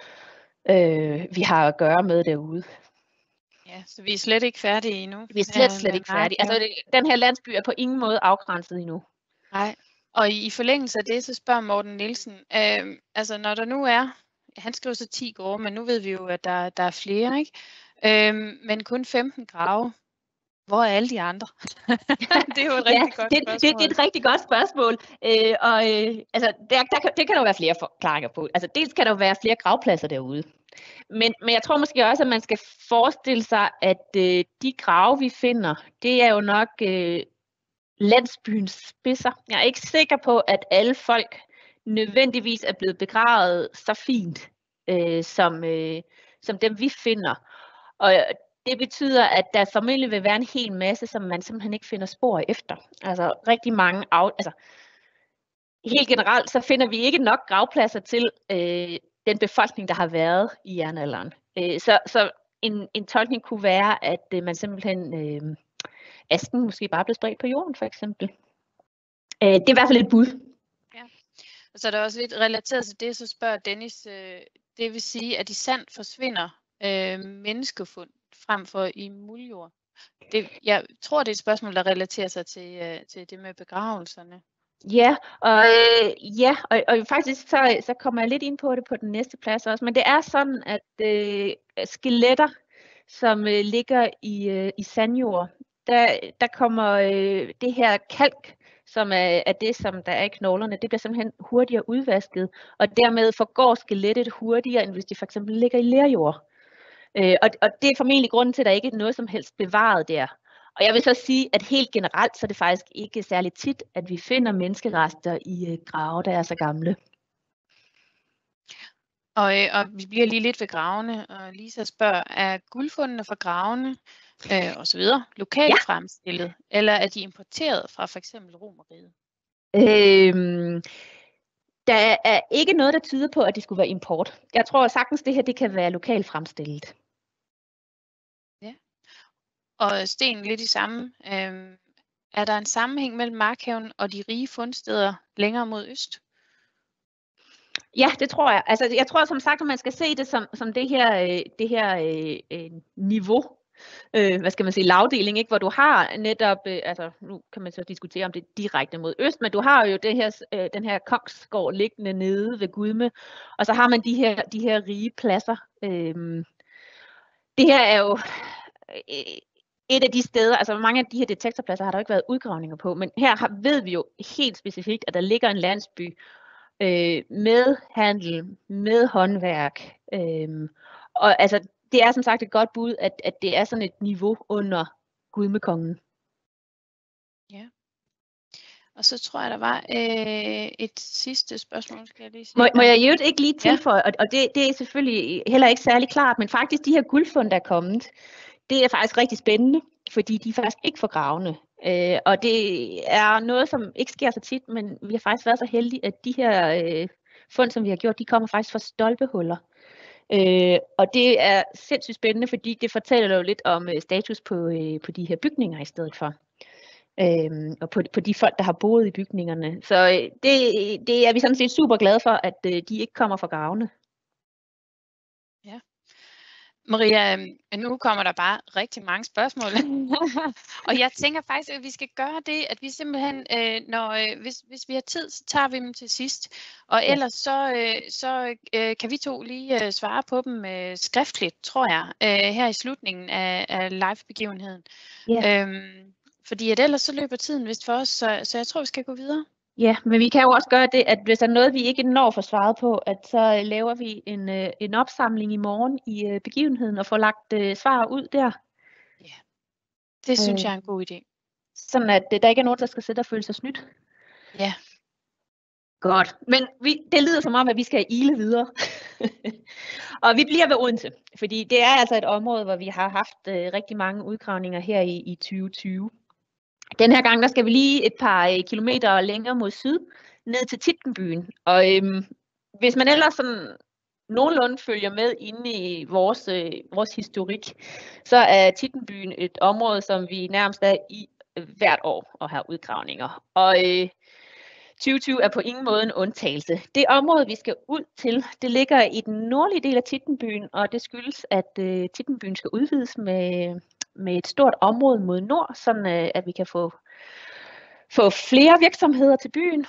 øh, vi har at gøre med derude. Ja, så vi er slet ikke færdige endnu. Vi er slet, slet ikke færdige. Altså, det, den her landsby er på ingen måde afgrænset endnu. Nej, og i, i forlængelse af det, så spørger Morten Nielsen, øh, altså når der nu er, han skriver så ti gårde, men nu ved vi jo, at der, der er flere, ikke? Øh, men kun femten grave. Hvor er alle de andre? Det er jo et rigtig ja, godt det, spørgsmål. Det, det er et rigtig godt spørgsmål, øh, og øh, altså, der, der kan, det kan der jo være flere forklaringer på. Altså, dels kan der jo være flere gravpladser derude. Men, men jeg tror måske også, at man skal forestille sig, at øh, de grave, vi finder, det er jo nok øh, landsbyens spidser. Jeg er ikke sikker på, at alle folk nødvendigvis er blevet begravet så fint, øh, som, øh, som dem vi finder. Og det betyder, at der formentlig vil være en hel masse, som man simpelthen ikke finder spor efter. Altså rigtig mange af, altså helt generelt, så finder vi ikke nok gravpladser til øh, den befolkning, der har været i jernalderen. Øh, så så en, en tolkning kunne være, at øh, man simpelthen øh, asken måske bare blev spredt på jorden, for eksempel. Øh, det er i hvert fald et bud. Ja. Og så er der også lidt relateret til det, så spørger Dennis, øh, det vil sige, at i sand forsvinder øh, menneskefund frem for i muldjord. Det, jeg tror, det er et spørgsmål, der relaterer sig til, øh, til det med begravelserne. Ja, og, øh, ja, og, og faktisk så, så kommer jeg lidt ind på det på den næste plads også, men det er sådan, at øh, skeletter, som øh, ligger i, øh, i sandjord, der, der kommer øh, det her kalk, som er, er det, som der er i knoglerne, det bliver simpelthen hurtigere udvasket, og dermed forgår skelettet hurtigere, end hvis de for eksempel ligger i lerjord. Øh, og, og det er formentlig grunden til, at der ikke er noget som helst bevaret der. Og jeg vil så sige, at helt generelt, så er det faktisk ikke særlig tit, at vi finder menneskerester i øh, grave, der er så gamle. Og, øh, og vi bliver lige lidt ved gravene, og Lisa spørger, er guldfundene fra gravene øh, osv. lokalt ja. fremstillet, eller er de importeret fra for eksempel Romerriget? Øhm, der er ikke noget, der tyder på, at det skulle være import. Jeg tror sagtens, det her det kan være lokalt fremstillet. Ja. Og Sten, lidt i samme. Øhm, er der en sammenhæng mellem Markhaven og de rige fundsteder længere mod øst? Ja, det tror jeg. Altså, jeg tror som sagt, at man skal se det som, som det her, øh, det her øh, niveau, øh, hvad skal man sige, lavdeling, ikke? Hvor du har netop, øh, altså nu kan man så diskutere, om det er direkte mod øst, men du har jo det her, øh, den her kongsgård liggende nede ved Gudme, og så har man de her, de her rige pladser. Øh, det her er jo øh, et af de steder, altså mange af de her detektorpladser har der jo ikke været udgravninger på, men her har, ved vi jo helt specifikt, at der ligger en landsby, Øh, med handel, med håndværk. Øh, og altså, det er som sagt et godt bud, at, at det er sådan et niveau under Gudmekongen. Ja. Og så tror jeg, der var øh, et sidste spørgsmål, skal jeg lige sige. Må, må jeg jo ikke lige tilføje, ja. og, og det, det er selvfølgelig heller ikke særlig klart, men faktisk de her guldfund, der er kommet, det er faktisk rigtig spændende, fordi de er faktisk ikke forgravne. Øh, og det er noget, som ikke sker så tit, men vi har faktisk været så heldige, at de her øh, fund, som vi har gjort, de kommer faktisk fra stolpehuller. Øh, og det er sindssygt spændende, fordi det fortæller jo lidt om øh, status på, øh, på de her bygninger i stedet for. Øh, og på, på de folk, der har boet i bygningerne. Så øh, det, det er vi sådan set super glade for, at øh, de ikke kommer fra gravene. Ja. Maria, nu kommer der bare rigtig mange spørgsmål. Og jeg tænker faktisk, at vi skal gøre det, at vi simpelthen, øh, når, øh, hvis, hvis vi har tid, så tager vi dem til sidst. Og Ja. ellers så, øh, så øh, kan vi to lige øh, svare på dem øh, skriftligt, tror jeg, øh, her i slutningen af, af live-begivenheden. Ja. Øhm, fordi at ellers så løber tiden vist for os, så, så jeg tror, vi skal gå videre. Ja, men vi kan jo også gøre det, at hvis der er noget, vi ikke når at få svaret på, at så laver vi en, øh, en opsamling i morgen i øh, begivenheden og får lagt øh, svar ud der. Ja, det synes Øh. jeg er en god idé. Sådan at øh, der ikke er nogen, der skal sidde og føle sig snydt. Ja. Godt, men vi, det lyder som om, at vi skal ile videre. Og vi bliver ved Odense, fordi det er altså et område, hvor vi har haft øh, rigtig mange udgravninger her i, i tyve tyve. Den her gang, der skal vi lige et par øh, kilometer længere mod syd, ned til Tittenbyen. Og øhm, hvis man ellers sådan nogenlunde følger med inde i vores, øh, vores historik, så er Tittenbyen et område, som vi nærmest er i øh, hvert år og har udgravninger. Og øh, tyve tyve er på ingen måde en undtagelse. Det område, vi skal ud til, det ligger i den nordlige del af Tittenbyen, og det skyldes, at øh, Tittenbyen skal udvides med, med et stort område mod nord, sådan øh, at vi kan få, få flere virksomheder til byen.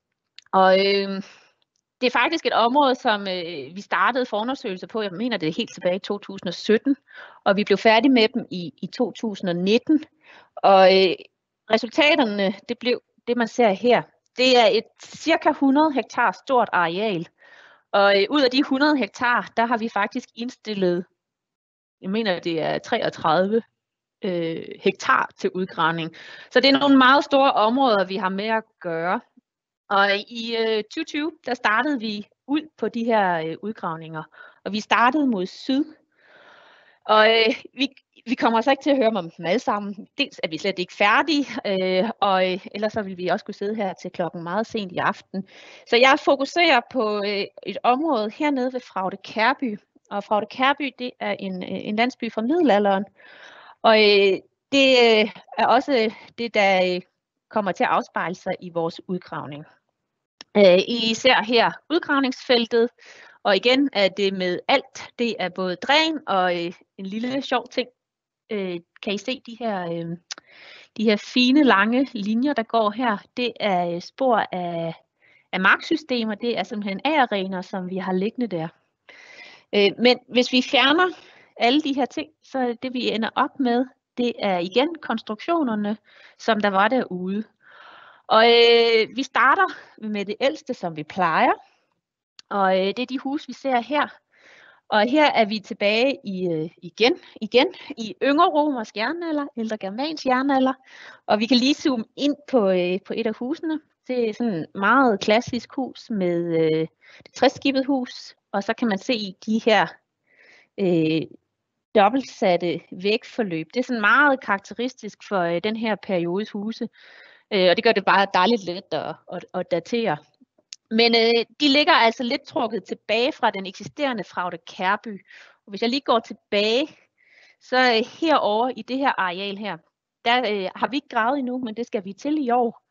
Og øh, det er faktisk et område, som øh, vi startede forundersøgelser på, jeg mener det er helt tilbage i to tusind og sytten, og vi blev færdige med dem i, i to tusind og nitten. Og øh, resultaterne, det blev det, man ser her. Det er et cirka hundrede hektar stort areal, og øh, ud af de hundrede hektar, der har vi faktisk indstillet, jeg mener det er treogtredive øh, hektar til udgravning. Så det er nogle meget store områder, vi har med at gøre. Og i øh, tyve tyve, der startede vi ud på de her øh, udgravninger, og vi startede mod syd. Og øh, vi, vi kommer så ikke til at høre om dem alle sammen. Dels er vi slet ikke færdige, øh, og øh, ellers så vil vi også kunne sidde her til klokken meget sent i aften. Så jeg fokuserer på øh, et område hernede ved Fraude Kærby. Og Fraude Kærby, det er en, en landsby fra middelalderen. Og øh, det øh, er også det, der øh, kommer til at afspejle sig i vores udgravning. Øh, I ser her udgravningsfeltet. Og igen er det med alt, det er både dræn og øh, en lille sjov ting. Øh, kan I se de her, øh, de her fine lange linjer, der går her? Det er spor af, af marksystemer, det er simpelthen arearener, som vi har liggende der. Øh, men hvis vi fjerner alle de her ting, så er det vi ender op med, det er igen konstruktionerne, som der var derude. Og øh, vi starter med det ældste, som vi plejer. Og øh, det er de huse, vi ser her. Og her er vi tilbage i øh, igen, igen i yngre romersk jernalder, ældre germansk jernalder. Og vi kan lige zoome ind på, øh, på et af husene. Det er sådan et meget klassisk hus med øh, det treskibet hus. Og så kan man se de her øh, dobbeltsatte vægforløb. Det er sådan meget karakteristisk for øh, den her periodes huse. Øh, og det gør det bare dejligt let at, at, at datere. Men øh, de ligger altså lidt trukket tilbage fra den eksisterende Fraude Kærby. Og hvis jeg lige går tilbage, så øh, herovre i det her areal her, der øh, har vi ikke gravet endnu, men det skal vi til i år.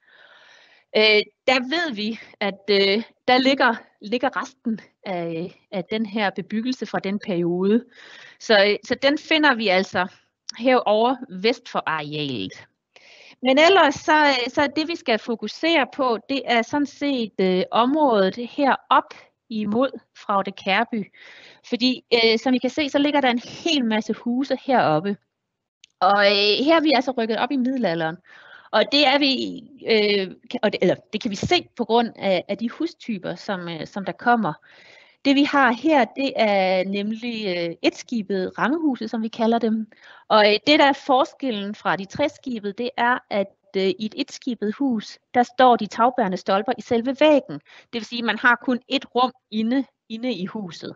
Øh, der ved vi, at øh, der ligger, ligger resten af, af den her bebyggelse fra den periode. Så, øh, så den finder vi altså herovre vest for arealet. Men ellers så, så det vi skal fokusere på, det er sådan set øh, området herop imod Fraude Kærby. Fordi øh, som I kan se, så ligger der en hel masse huse heroppe. Og øh, her er vi altså rykket op i middelalderen. Og det er vi, øh, og det, eller det kan vi se på grund af, af de hustyper, som, øh, som der kommer. Det vi har her, det er nemlig øh, etskibede rammehuse, som vi kalder dem. Og øh, det der er forskellen fra de treskibede, det er, at øh, i et etskibet hus, der står de tagbærende stolper i selve væggen. Det vil sige, at man har kun et rum inde, inde i huset.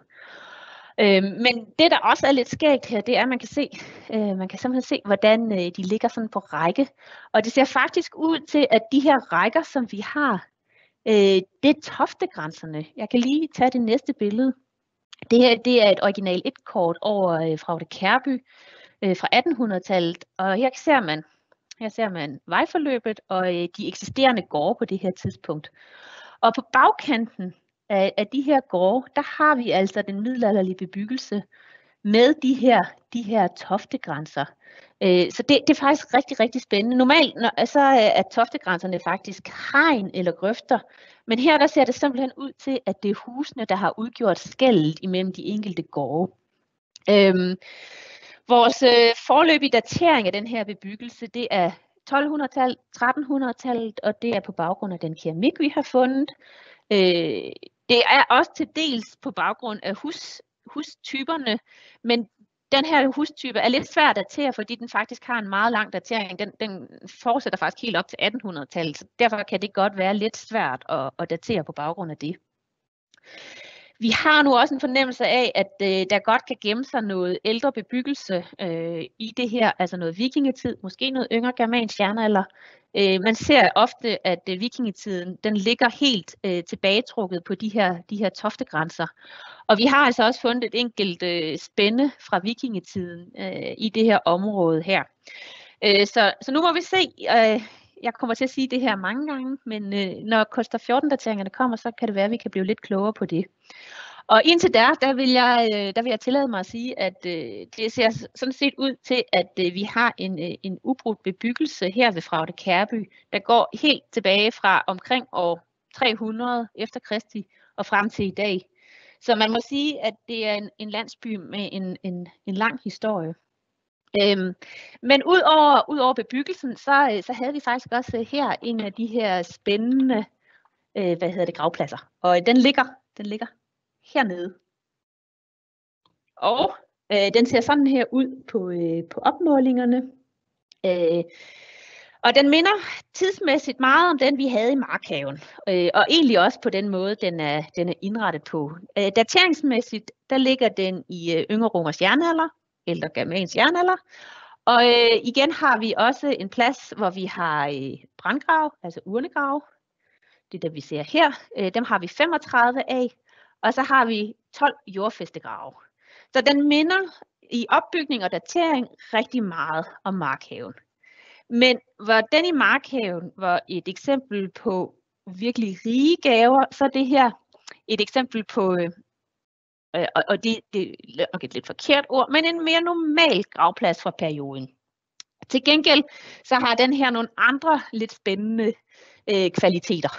Øh, men det der også er lidt skægt her, det er, at man kan se, øh, man kan simpelthen se, hvordan øh, de ligger sådan på række. Og det ser faktisk ud til, at de her rækker, som vi har, Øh, det er toftegrænserne. Jeg kan lige tage det næste billede. Det her det er et original et-kort over øh, Fraude Kærby øh, fra attenhundredetallet. Og her ser man, her ser man vejforløbet og øh, de eksisterende gårde på det her tidspunkt. Og på bagkanten af, af de her gårde, der har vi altså den middelalderlige bebyggelse. med de her, de her toftegrænser. Øh, så det, det er faktisk rigtig, rigtig spændende. Normalt når, så er toftegrænserne faktisk hegn eller grøfter, men her der ser det simpelthen ud til, at det er husene, der har udgjort skellet imellem de enkelte gårde. Øhm, vores øh, foreløbige datering af den her bebyggelse, det er tolv hundrede-tallet, tretten hundrede-tallet, og det er på baggrund af den keramik, vi har fundet. Øh, det er også til dels på baggrund af hus, hustyperne, men den her hustype er lidt svær at datere, fordi den faktisk har en meget lang datering. Den, den fortsætter faktisk helt op til atten hundrede-tallet, så derfor kan det godt være lidt svært at, at datere på baggrund af det. Vi har nu også en fornemmelse af, at øh, der godt kan gemme sig noget ældre bebyggelse øh, i det her, altså noget vikingetid, måske noget yngre germansk jernalder. Øh, man ser ofte, at øh, vikingetiden den ligger helt øh, tilbagetrukket på de her, de her toftegrænser. Og vi har altså også fundet et enkelt øh, spænde fra vikingetiden øh, i det her område her. Øh, så, så nu må vi se. Øh, jeg kommer til at sige det her mange gange, men øh, når Cluster fjorten-dateringerne kommer, så kan det være, at vi kan blive lidt klogere på det. Og indtil der, der vil jeg, øh, der vil jeg tillade mig at sige, at øh, det ser sådan set ud til, at øh, vi har en, øh, en ubrudt bebyggelse her ved Fraugde Kærby, der går helt tilbage fra omkring år tre hundrede efter Kristi og frem til i dag. Så man må sige, at det er en, en landsby med en, en, en lang historie. Øhm, men udover, udover bebyggelsen, så, så havde vi faktisk også her en af de her spændende øh, hvad hedder det, gravpladser. Og den ligger, den ligger hernede. Og øh, den ser sådan her ud på, øh, på opmålingerne. Øh, og den minder tidsmæssigt meget om den, vi havde i Markhaven. Øh, og egentlig også på den måde, den er, den er indrettet på. Øh, dateringsmæssigt, der ligger den i øh, yngre romers jernalder, eller germansk jernalder. Og øh, igen har vi også en plads, hvor vi har øh, brandgrav, altså urnegrav. Det der vi ser her, øh, dem har vi femogtredive af. Og så har vi tolv jordfæstegrave. Så den minder i opbygning og datering rigtig meget om Markhaven. Men hvor den i Markhaven var et eksempel på virkelig rige gaver, så er det her et eksempel på, øh, og det, det er nok et lidt forkert ord, men en mere normal gravplads fra perioden. Til gengæld så har den her nogle andre lidt spændende øh, kvaliteter.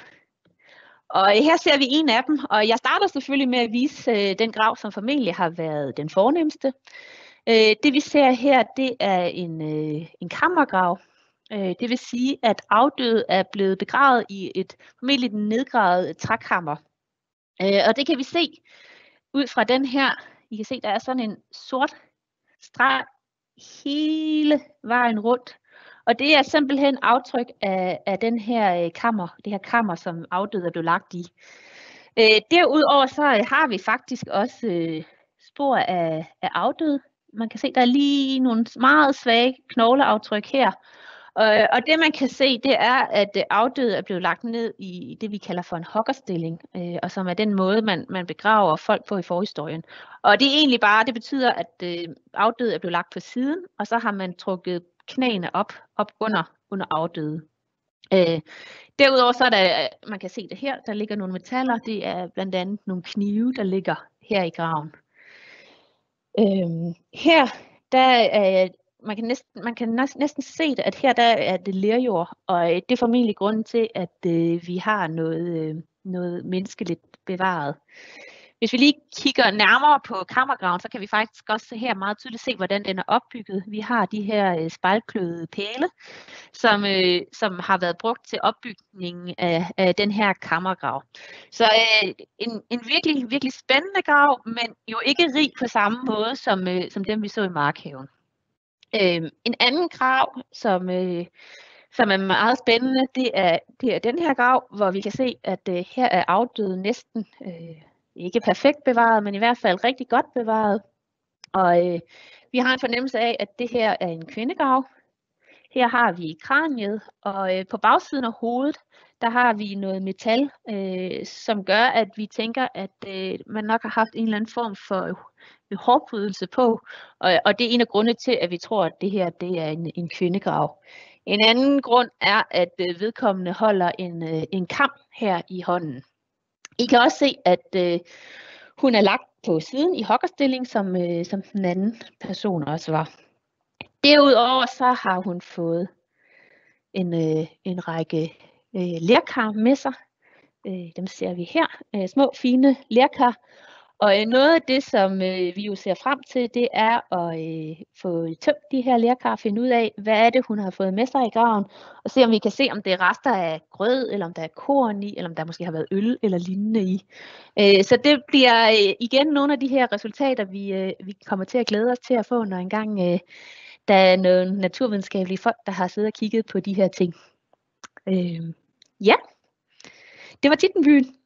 Og her ser vi en af dem, og jeg starter selvfølgelig med at vise øh, den grav, som formentlig har været den fornemste. Øh, det vi ser her, det er en, øh, en kammergrav. Øh, det vil sige, at afdøde er blevet begravet i et formentlig nedgravet trækammer. Øh, og det kan vi se ud fra den her. I kan se, der er sådan en sort streg hele vejen rundt. Og det er simpelthen aftryk af, af den her kammer, det her kammer, som afdøde er blevet lagt i. Øh, derudover så har vi faktisk også øh, spor af, af afdøde. Man kan se, der er lige nogle meget svage knogleaftryk her. Og, og det man kan se, det er, at afdøde er blevet lagt ned i det, vi kalder for en hokkerstilling, øh, og som er den måde, man, man begraver folk på i forhistorien. Og det er egentlig bare, det betyder, at øh, afdøde er blevet lagt på siden, og så har man trukket knæene op, op under, under afdøde. Øh, derudover så er der, man kan se det her, der ligger nogle metaller, det er blandt andet nogle knive, der ligger her i graven. Øh, her, der er, man kan, næsten, man kan næsten se det, at her der er det lerjord, og det er formentlig grunden til, at øh, vi har noget, øh, noget menneskeligt bevaret. Hvis vi lige kigger nærmere på kammergraven, så kan vi faktisk også se her meget tydeligt se, hvordan den er opbygget. Vi har de her øh, spejlkløede pæle, som, øh, som har været brugt til opbygningen af, af den her kammergrav. Så øh, en, en virkelig, virkelig spændende grav, men jo ikke rig på samme måde, som, øh, som dem vi så i Markhaven. Øh, en anden grav, som, øh, som er meget spændende, det er, det er den her grav, hvor vi kan se, at øh, her er afdøde næsten... Øh, ikke perfekt bevaret, men i hvert fald rigtig godt bevaret. Og øh, vi har en fornemmelse af, at det her er en kvindegrav. Her har vi kraniet, og øh, på bagsiden af hovedet, der har vi noget metal, øh, som gør, at vi tænker, at øh, man nok har haft en eller anden form for øh, hårdprydelse på. Og, og det er en af grundene til, at vi tror, at det her det er en, en kvindegrav. En anden grund er, at øh, vedkommende holder en, øh, en kam her i hånden. I kan også se, at øh, Hun er lagt på siden i hokkerstilling, som, øh, som den anden person også var. Derudover så har hun fået en, øh, en række øh, lerkar med sig. Øh, dem ser vi her. Øh, små, fine lerkar. Og øh, noget af det, som øh, vi jo ser frem til, det er at øh, få tømt de her lerkar, finde ud af, hvad er det, hun har fået med sig i graven, og se, om vi kan se, om det er rester af grød, eller om der er korn i, eller om der måske har været øl eller lignende i. Øh, så det bliver øh, igen nogle af de her resultater, vi, øh, vi kommer til at glæde os til at få, når engang øh, der er nogle naturvidenskabelige folk, der har siddet og kigget på de her ting. Øh, ja, det var Tittenbyen.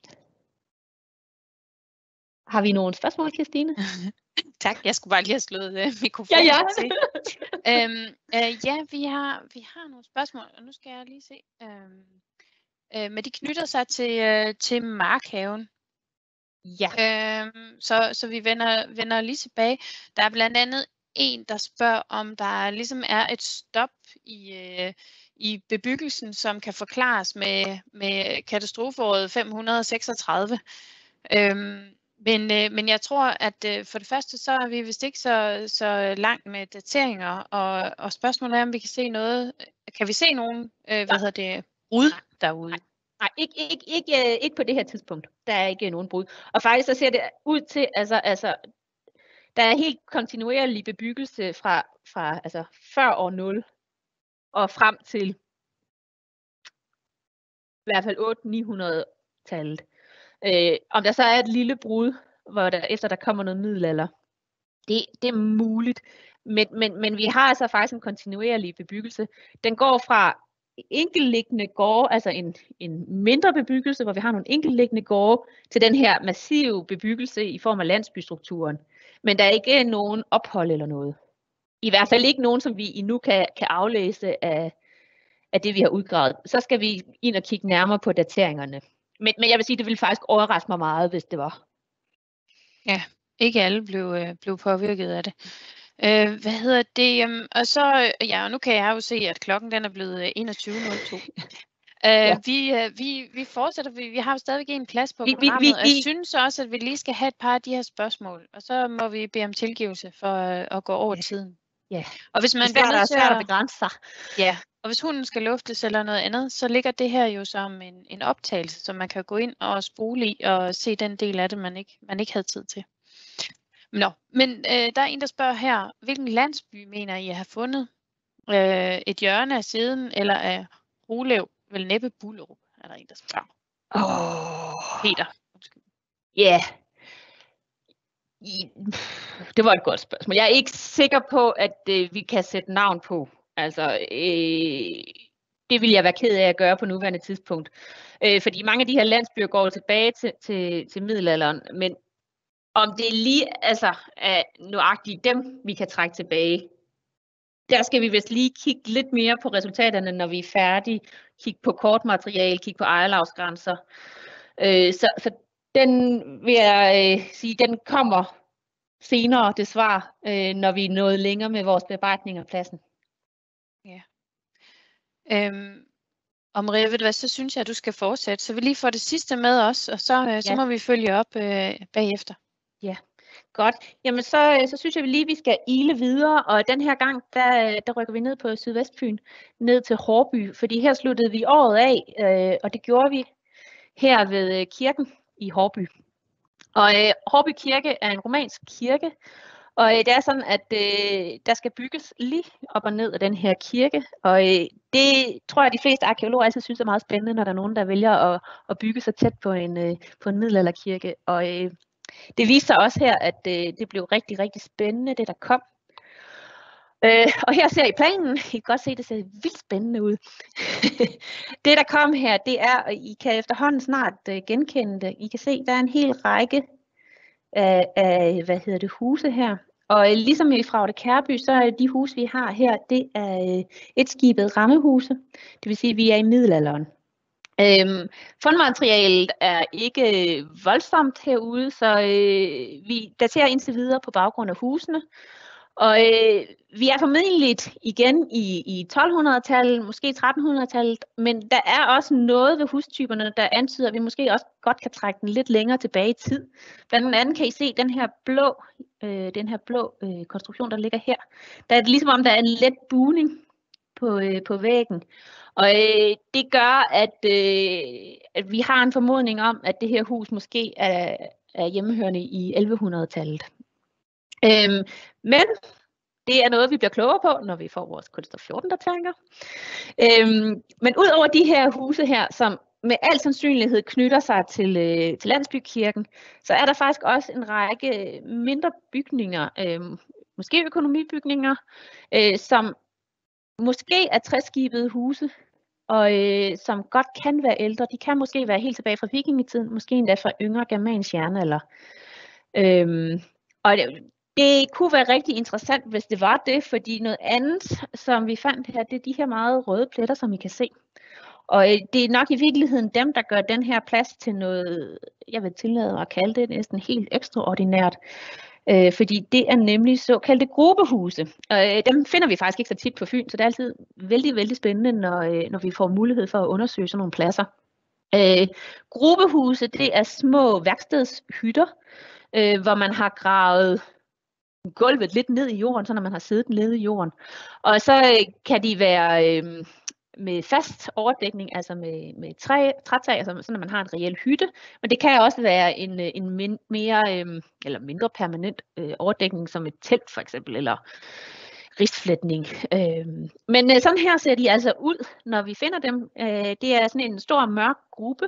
Har vi nogle spørgsmål, Kirstine? Tak, jeg skulle bare lige have slået øh, mikrofonen ja, ja. til. øhm, øh, ja, vi har, vi har nogle spørgsmål, og nu skal jeg lige se. Øhm, øh, men de knytter sig til, øh, til markhaven. Ja. Øhm, så, så vi vender, vender lige tilbage. Der er blandt andet en, der spørger, om der ligesom er et stop i, øh, i bebyggelsen, som kan forklares med, med katastrofeåret fem hundrede seksogtredive. Øhm, Men, øh, men jeg tror, at øh, for det første, så er vi vist ikke så, så langt med dateringer, og, og spørgsmålet er, om vi kan se noget, kan vi se nogen, øh, hvad hedder det, brud derude? Nej, nej ikke, ikke, ikke, ikke på det her tidspunkt. Der er ikke nogen brud. Og faktisk så ser det ud til, altså, altså der er helt kontinuerlig bebyggelse fra, fra altså, før år nul og frem til i hvert fald otte hundrede ni hundrede-tallet. Øh, om der så er et lille brud, hvor der, efter der kommer noget middelalder, det, det er muligt. Men, men, men vi har altså faktisk en kontinuerlig bebyggelse. Den går fra enkeltliggende gårde, altså en, en mindre bebyggelse, hvor vi har nogle enkeltliggende gårde, til den her massive bebyggelse i form af landsbystrukturen. Men der er ikke nogen ophold eller noget. I hvert fald ikke nogen, som vi endnu kan, kan aflæse af, af det, vi har udgravet. Så skal vi ind og kigge nærmere på dateringerne. Men, men jeg vil sige, det ville faktisk overraske mig meget, hvis det var. Ja, ikke alle blev, øh, blev påvirket af det. Øh, hvad hedder det? Um, og så, ja, og nu kan jeg jo se, at klokken den er blevet enogtyve nul to. Øh, ja. vi, øh, vi, vi fortsætter, vi, vi har jo stadigvæk en plads på vi, programmet, vi, vi, og jeg synes også, at vi lige skal have et par af de her spørgsmål, og så må vi bede om tilgivelse for øh, at gå over ja. tiden. Ja. Og hvis man det er bliver nødt til at, at begrænse sig. Ja, og hvis hunden skal luftes eller noget andet, så ligger det her jo som en, en optagelse, som man kan gå ind og spole i og se den del af det, man ikke, man ikke havde tid til. Nå, men øh, der er en, der spørger her, hvilken landsby mener I at have fundet? Øh, et hjørne af siden, eller af Rolev, vel næppe Bullerup, er der en, der spørger. Åh. Peter. Ja. Yeah. Det var et godt spørgsmål. Jeg er ikke sikker på, at øh, vi kan sætte navn på. Altså, øh, det vil jeg være ked af at gøre på nuværende tidspunkt. Øh, fordi mange af de her landsbyer går tilbage til, til, til middelalderen, men om det er lige altså, er nøjagtigt dem, vi kan trække tilbage, der skal vi vist lige kigge lidt mere på resultaterne, når vi er færdige. Kigge på kortmateriale, kigge på ejerlavsgrænser. Øh, så, så den vil jeg øh, sige, den kommer senere, det svar, øh, når vi er nået længere med vores bearbejdning af pladsen. Ja. Øhm, og Maria, ved du hvad, så synes jeg, at du skal fortsætte. Så vi lige får det sidste med os, og så, øh, så ja. må vi følge op øh, bagefter. Ja, godt. Jamen så, så synes jeg lige, vi skal ile videre, og den her gang, der, der rykker vi ned på Sydvestfyn, ned til Hårby, fordi her sluttede vi året af, øh, og det gjorde vi her ved kirken i Hårby. Og øh, Hårby Kirke er en romansk kirke, og øh, det er sådan, at øh, der skal bygges lige op og ned af den her kirke, og øh, det tror jeg, de fleste arkeologer altid synes er meget spændende, når der er nogen, der vælger at, at bygge sig tæt på en, øh, på en middelalderkirke. Og øh, det viste sig også her, at øh, det blev rigtig, rigtig spændende, det der kom. Øh, og her ser I planen. I kan godt se, at det ser vildt spændende ud. Det, der kom her, det er, og I kan efterhånden snart uh, genkende det. I kan se, der er en hel række af, af hvad hedder det, huse her. Og uh, ligesom i Fraugde Kærby, så er de huse, vi har her, det er uh, et skibet rammehuse. Det vil sige, at vi er i middelalderen. Øhm, fundmaterialet er ikke voldsomt herude, så øh, vi daterer indtil videre på baggrund af husene. Og øh, vi er formentlig igen i, i tolvhundredetallet, måske trettenhundredetallet, men der er også noget ved hustyperne, der antyder, at vi måske også godt kan trække den lidt længere tilbage i tid. Blandt andet kan I se den her blå, øh, den her blå øh, konstruktion, der ligger her. Der er det ligesom om, der er en let bugning på, øh, på væggen. Og øh, det gør, at, øh, at vi har en formodning om, at det her hus måske er, er hjemmehørende i ellevehundredetallet. Øhm, men det er noget, vi bliver klogere på, når vi får vores kulstof fjorten-dateringer. Øhm, men ud over de her huse her, som med al sandsynlighed knytter sig til, øh, til landsbykirken, så er der faktisk også en række mindre bygninger, øh, måske økonomibygninger, øh, som måske er træskibede huse, og øh, som godt kan være ældre. De kan måske være helt tilbage fra vikingetiden, måske endda fra yngre germansk jernalder. Øhm, og det, det kunne være rigtig interessant, hvis det var det, fordi noget andet, som vi fandt her, det er de her meget røde pletter, som I kan se. Og øh, det er nok i virkeligheden dem, der gør den her plads til noget, jeg vil tillade mig at kalde det næsten helt ekstraordinært. Øh, fordi det er nemlig såkaldte gruppehuse. Og øh, dem finder vi faktisk ikke så tit på Fyn, så det er altid vældig, vældig spændende, når, øh, når vi får mulighed for at undersøge sådan nogle pladser. Øh, gruppehuse, det er små værkstedshytter, øh, hvor man har gravet gulvet lidt ned i jorden, så når man har siddet nede i jorden. Og så øh, kan de være øh, med fast overdækning, altså med, med træ, trætag, altså sådan at man har en reel hytte. Men det kan også være en, en min, mere øh, eller mindre permanent øh, overdækning, som et telt for eksempel, eller risflætning. Øh, men øh, sådan her ser de altså ud, når vi finder dem. Øh, det er sådan en stor mørk gruppe.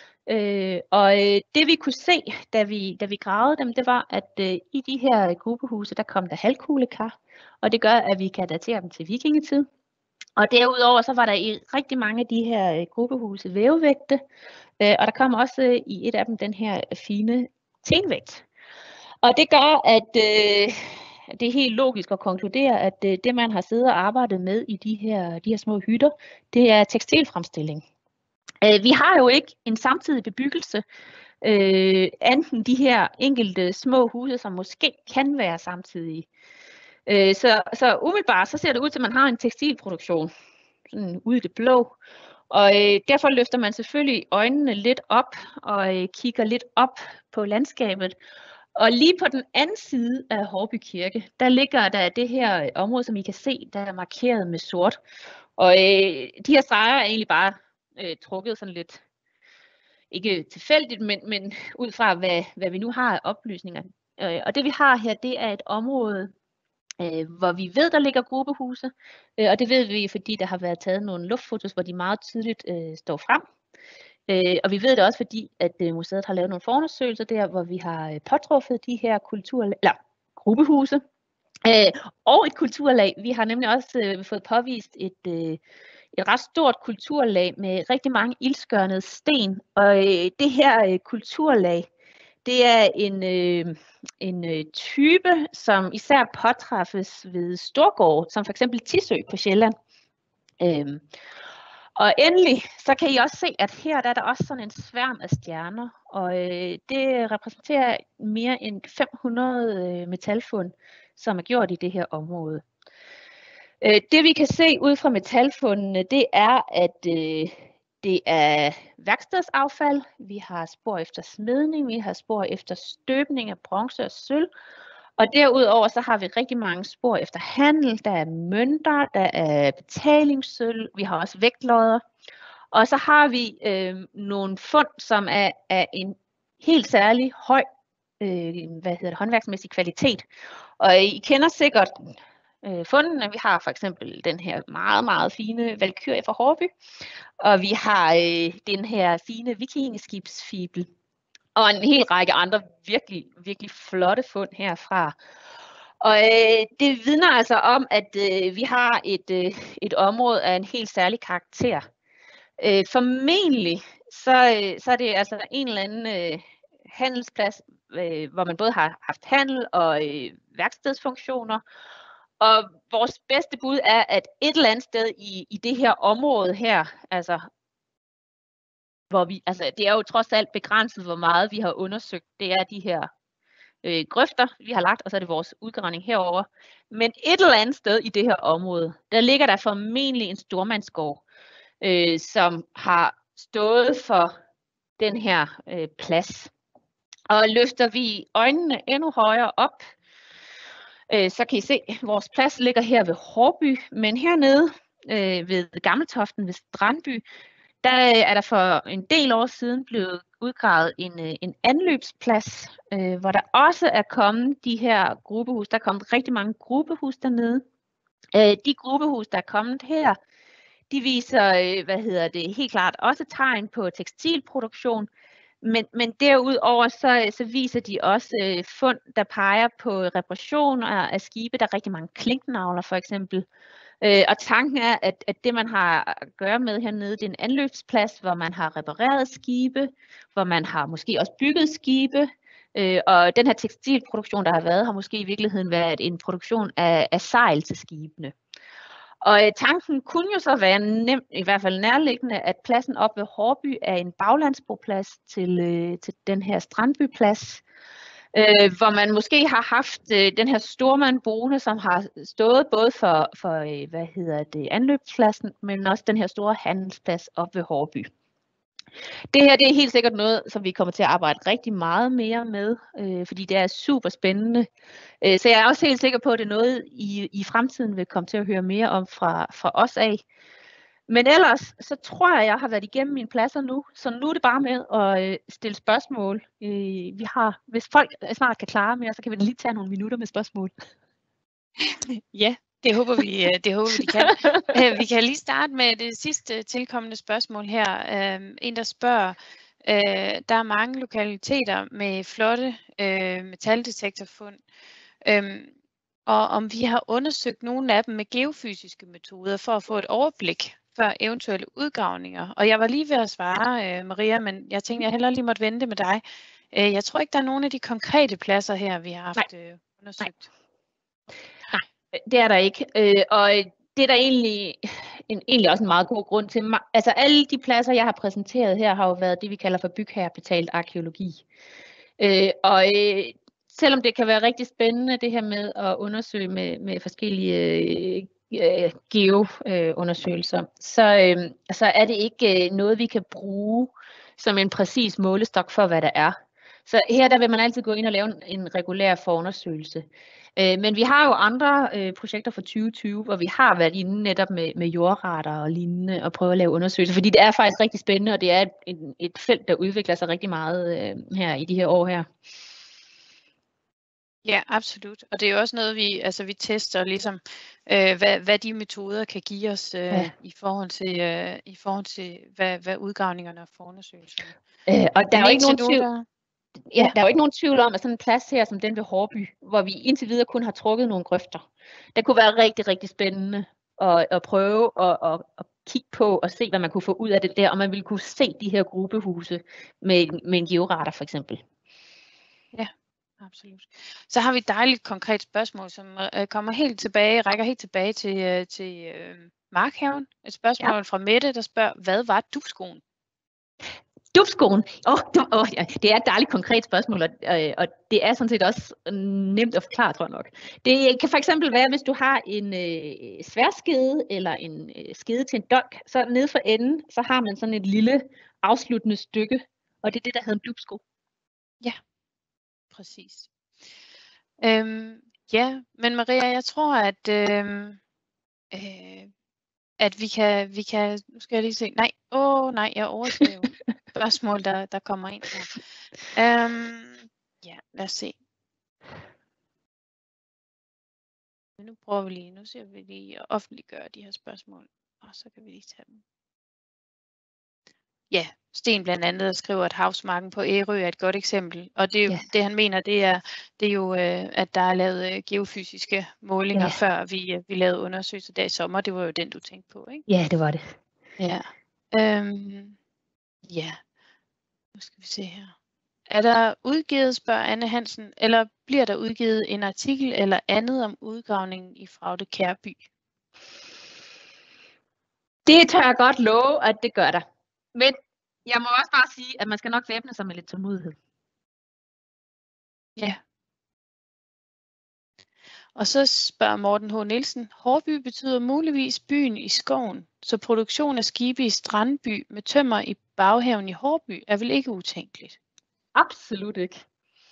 Øh, og øh, det vi kunne se, da vi, da vi gravede dem, det var, at øh, i de her gruppehuse, der kom der halvkuglekar, og det gør, at vi kan datere dem til vikingetid. Og derudover så var der i rigtig mange af de her øh, gruppehuse vævevægte, øh, og der kom også øh, i et af dem den her fine tenvægt. Og det gør, at øh, det er helt logisk at konkludere, at øh, det man har siddet og arbejdet med i de her, de her små hytter, det er tekstilfremstilling. Øh, vi har jo ikke en samtidig bebyggelse, øh, enten de her enkelte små huse, som måske kan være samtidige. Øh, så, så umiddelbart så ser det ud til, at man har en tekstilproduktion sådan ude i det blå. Og øh, derfor løfter man selvfølgelig øjnene lidt op og øh, kigger lidt op på landskabet. Og lige på den anden side af Hårby Kirke, der ligger der det her område, som I kan se, der er markeret med sort. Og øh, de her streger er egentlig bare øh, trukket sådan lidt, ikke tilfældigt, men, men ud fra, hvad, hvad vi nu har af oplysninger. Øh, og det vi har her, det er et område, øh, hvor vi ved, der ligger gruppehuse. Øh, og det ved vi, fordi der har været taget nogle luftfotos, hvor de meget tydeligt øh, står frem. Øh, og vi ved det også, fordi at øh, museet har lavet nogle forundersøgelser der, hvor vi har øh, påtruffet de her kultur eller gruppehuse. Øh, og et kulturlag. Vi har nemlig også øh, fået påvist et, øh, et ret stort kulturlag med rigtig mange ildskørnede sten. Og øh, det her øh, kulturlag, det er en, øh, en øh, type, som især påtræffes ved storgårde, som for eksempel Tissø på Sjælland. Øh, Og endelig, så kan I også se, at her der er der også sådan en sværm af stjerner, og øh, det repræsenterer mere end fem hundrede øh, metalfund, som er gjort i det her område. Øh, det vi kan se ud fra metalfundene, det er, at øh, det er værkstedsaffald, vi har spor efter smedning, vi har spor efter støbning af bronze og sølv, og derudover så har vi rigtig mange spor efter handel, der er mønter, der er betalingssølv, vi har også vægtlodder. Og så har vi øh, nogle fund, som er af en helt særlig høj øh, hvad hedder det, håndværksmæssig kvalitet. Og I kender sikkert øh, fundene. Vi har for eksempel den her meget, meget fine valkyrie fra Hårby. Og vi har øh, den her fine vikingeskibsfibel. Og en hel række andre virkelig, virkelig flotte fund herfra. Og øh, det vidner altså om, at øh, vi har et, øh, et område af en helt særlig karakter. Øh, formentlig så, øh, så er det altså en eller anden øh, handelsplads, øh, hvor man både har haft handel og øh, værkstedsfunktioner. Og vores bedste bud er, at et eller andet sted i, i det her område her, altså hvor vi, altså det er jo trods alt begrænset, hvor meget vi har undersøgt, det er de her øh, grøfter, vi har lagt, og så er det vores udgravning herover. Men et eller andet sted i det her område, der ligger der formentlig en stormandsgård, øh, som har stået for den her øh, plads. Og løfter vi øjnene endnu højere op, øh, så kan I se, at vores plads ligger her ved Hårby, men hernede øh, ved Gammeltoften ved Strandby, der er der for en del år siden blevet udgravet en, en anløbsplads, øh, hvor der også er kommet de her gruppehus. Der er kommet rigtig mange gruppehus dernede. Øh, de gruppehus, der er kommet her, de viser, øh, hvad hedder det, helt klart også tegn på tekstilproduktion, men, men derudover så, så viser de også øh, fund, der peger på reparationer af skibe. Der er rigtig mange klinknavler for eksempel. Øh, og tanken er, at, at det man har at gøre med hernede, det er en anløbsplads, hvor man har repareret skibe, hvor man har måske også bygget skibe, øh, og den her tekstilproduktion, der har været, har måske i virkeligheden været en produktion af, af sejl til skibene. Og øh, tanken kunne jo så være nemt, i hvert fald nærliggende, at pladsen op ved Hårby er en baglandsboplads til, øh, til den her Strandbyplads, øh, hvor man måske har haft øh, den her stormand boende, som har stået både for, for øh, hvad hedder det, anløbspladsen, men også den her store handelsplads op ved Hårby. Det her det er helt sikkert noget, som vi kommer til at arbejde rigtig meget mere med, øh, fordi det er super spændende. Øh, så jeg er også helt sikker på, at det er noget, I, i fremtiden vil komme til at høre mere om fra, fra os af. Men ellers, så tror jeg, jeg har været igennem mine pladser nu, så nu er det bare med at øh, stille spørgsmål. Øh, vi har, hvis folk snart kan klare mere, så kan vi lige tage nogle minutter med spørgsmål. Ja, det håber vi, det håber vi, de kan. Vi kan lige starte med det sidste tilkommende spørgsmål her. En, der spørger, der er mange lokaliteter med flotte metaldetektorfund, og om vi har undersøgt nogle af dem med geofysiske metoder for at få et overblik før eventuelle udgravninger. Og jeg var lige ved at svare, Maria, men jeg tænkte, jeg hellere lige måtte vente med dig. Jeg tror ikke, der er nogen af de konkrete pladser her, vi har haft Nej. undersøgt. Nej. Det er der ikke, øh, og det er der egentlig, en, egentlig også en meget god grund til. Altså alle de pladser, jeg har præsenteret her, har jo været det, vi kalder for bygherrebetalt arkæologi. Øh, og øh, selvom det kan være rigtig spændende, det her med at undersøge med, med forskellige øh, geoundersøgelser, øh, så, øh, så er det ikke øh, noget, vi kan bruge som en præcis målestok for, hvad der er. Så her der vil man altid gå ind og lave en, en regulær forundersøgelse. Øh, men vi har jo andre øh, projekter for tyve tyve, hvor vi har været inde netop med, med jordradar og lignende og prøve at lave undersøgelser, fordi det er faktisk rigtig spændende, og det er et, et, et felt, der udvikler sig rigtig meget øh, her i de her år her. Ja, absolut. Og det er jo også noget, vi, altså, vi tester, ligesom, øh, hvad, hvad de metoder kan give os øh, ja. i forhold til, øh, i forhold til hvad, hvad udgravningerne og forundersøgelserne. Øh, og der er jo ikke nogen tvivl. Der... Ja, der er jo ikke nogen tvivl om, at sådan en plads her, som den ved Hårby, hvor vi indtil videre kun har trukket nogle grøfter, der kunne være rigtig, rigtig spændende at, at prøve at, at, at kigge på og se, hvad man kunne få ud af det der, og man ville kunne se de her gruppehuse med, med en georadar for eksempel. Ja, absolut. Så har vi et dejligt konkret spørgsmål, som øh, kommer helt tilbage, rækker helt tilbage til, øh, til øh, Markhaven. Et spørgsmål ja. fra Mette, der spørger, hvad var dubskoen? Dubskoen, oh, oh, ja. Det er et dejligt konkret spørgsmål, og, og det er sådan set også nemt at forklare, tror jeg nok. Det kan for eksempel være, hvis du har en øh, sværskede eller en øh, skede til en dolk, så nede for enden, så har man sådan et lille afsluttende stykke, og det er det, der hedder en dubsko. Ja, præcis. Øhm, ja, men Maria, jeg tror, at... Øh, øh, at vi kan, vi kan, nu skal jeg lige se, nej, åh oh, nej, jeg overser jo spørgsmål, der, der kommer ind her. Um, ja, lad os se. Nu prøver vi lige, nu ser vi lige at offentliggøre de her spørgsmål, og så kan vi lige tage dem. Ja, Sten blandt andet skriver, at havsmarken på Ærø er et godt eksempel, og det, ja. det han mener, det er, det er jo, at der er lavet geofysiske målinger, ja. før vi, vi lavede undersøgelser der i sommer. Det var jo den, du tænkte på, ikke? Ja, det var det. Ja. Øhm, ja, nu skal vi se her. Er der udgivet, spørger Anne Hansen, eller bliver der udgivet en artikel eller andet om udgravningen i Fraude Kærby? Det tør jeg godt love, at det gør der. Men jeg må også bare sige, at man skal nok væbne sig med lidt tålmodighed. Ja, Og så spørger Morten H. Nielsen, Hårby betyder muligvis byen i skoven, så produktion af skibe i Strandby med tømmer i baghaven i Hårby er vel ikke utænkeligt? Absolut ikke.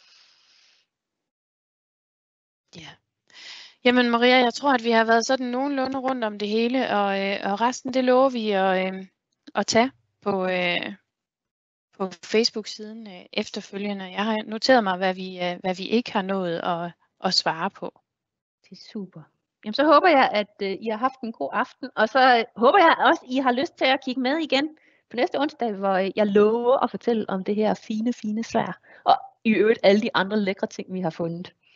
Ja. Jamen Maria, jeg tror, at vi har været sådan nogenlunde rundt om det hele, og, øh, og resten det lover vi at, øh, at tage på, øh, på Facebook-siden øh, efterfølgende. Jeg har noteret mig, hvad vi, øh, hvad vi ikke har nået at, at svare på. Det er super. Jamen, så håber jeg, at øh, I har haft en god aften, og så øh, håber jeg også, at I har lyst til at kigge med igen på næste onsdag, hvor øh, jeg lover at fortælle om det her fine, fine svær, og i øvrigt alle de andre lækre ting, vi har fundet.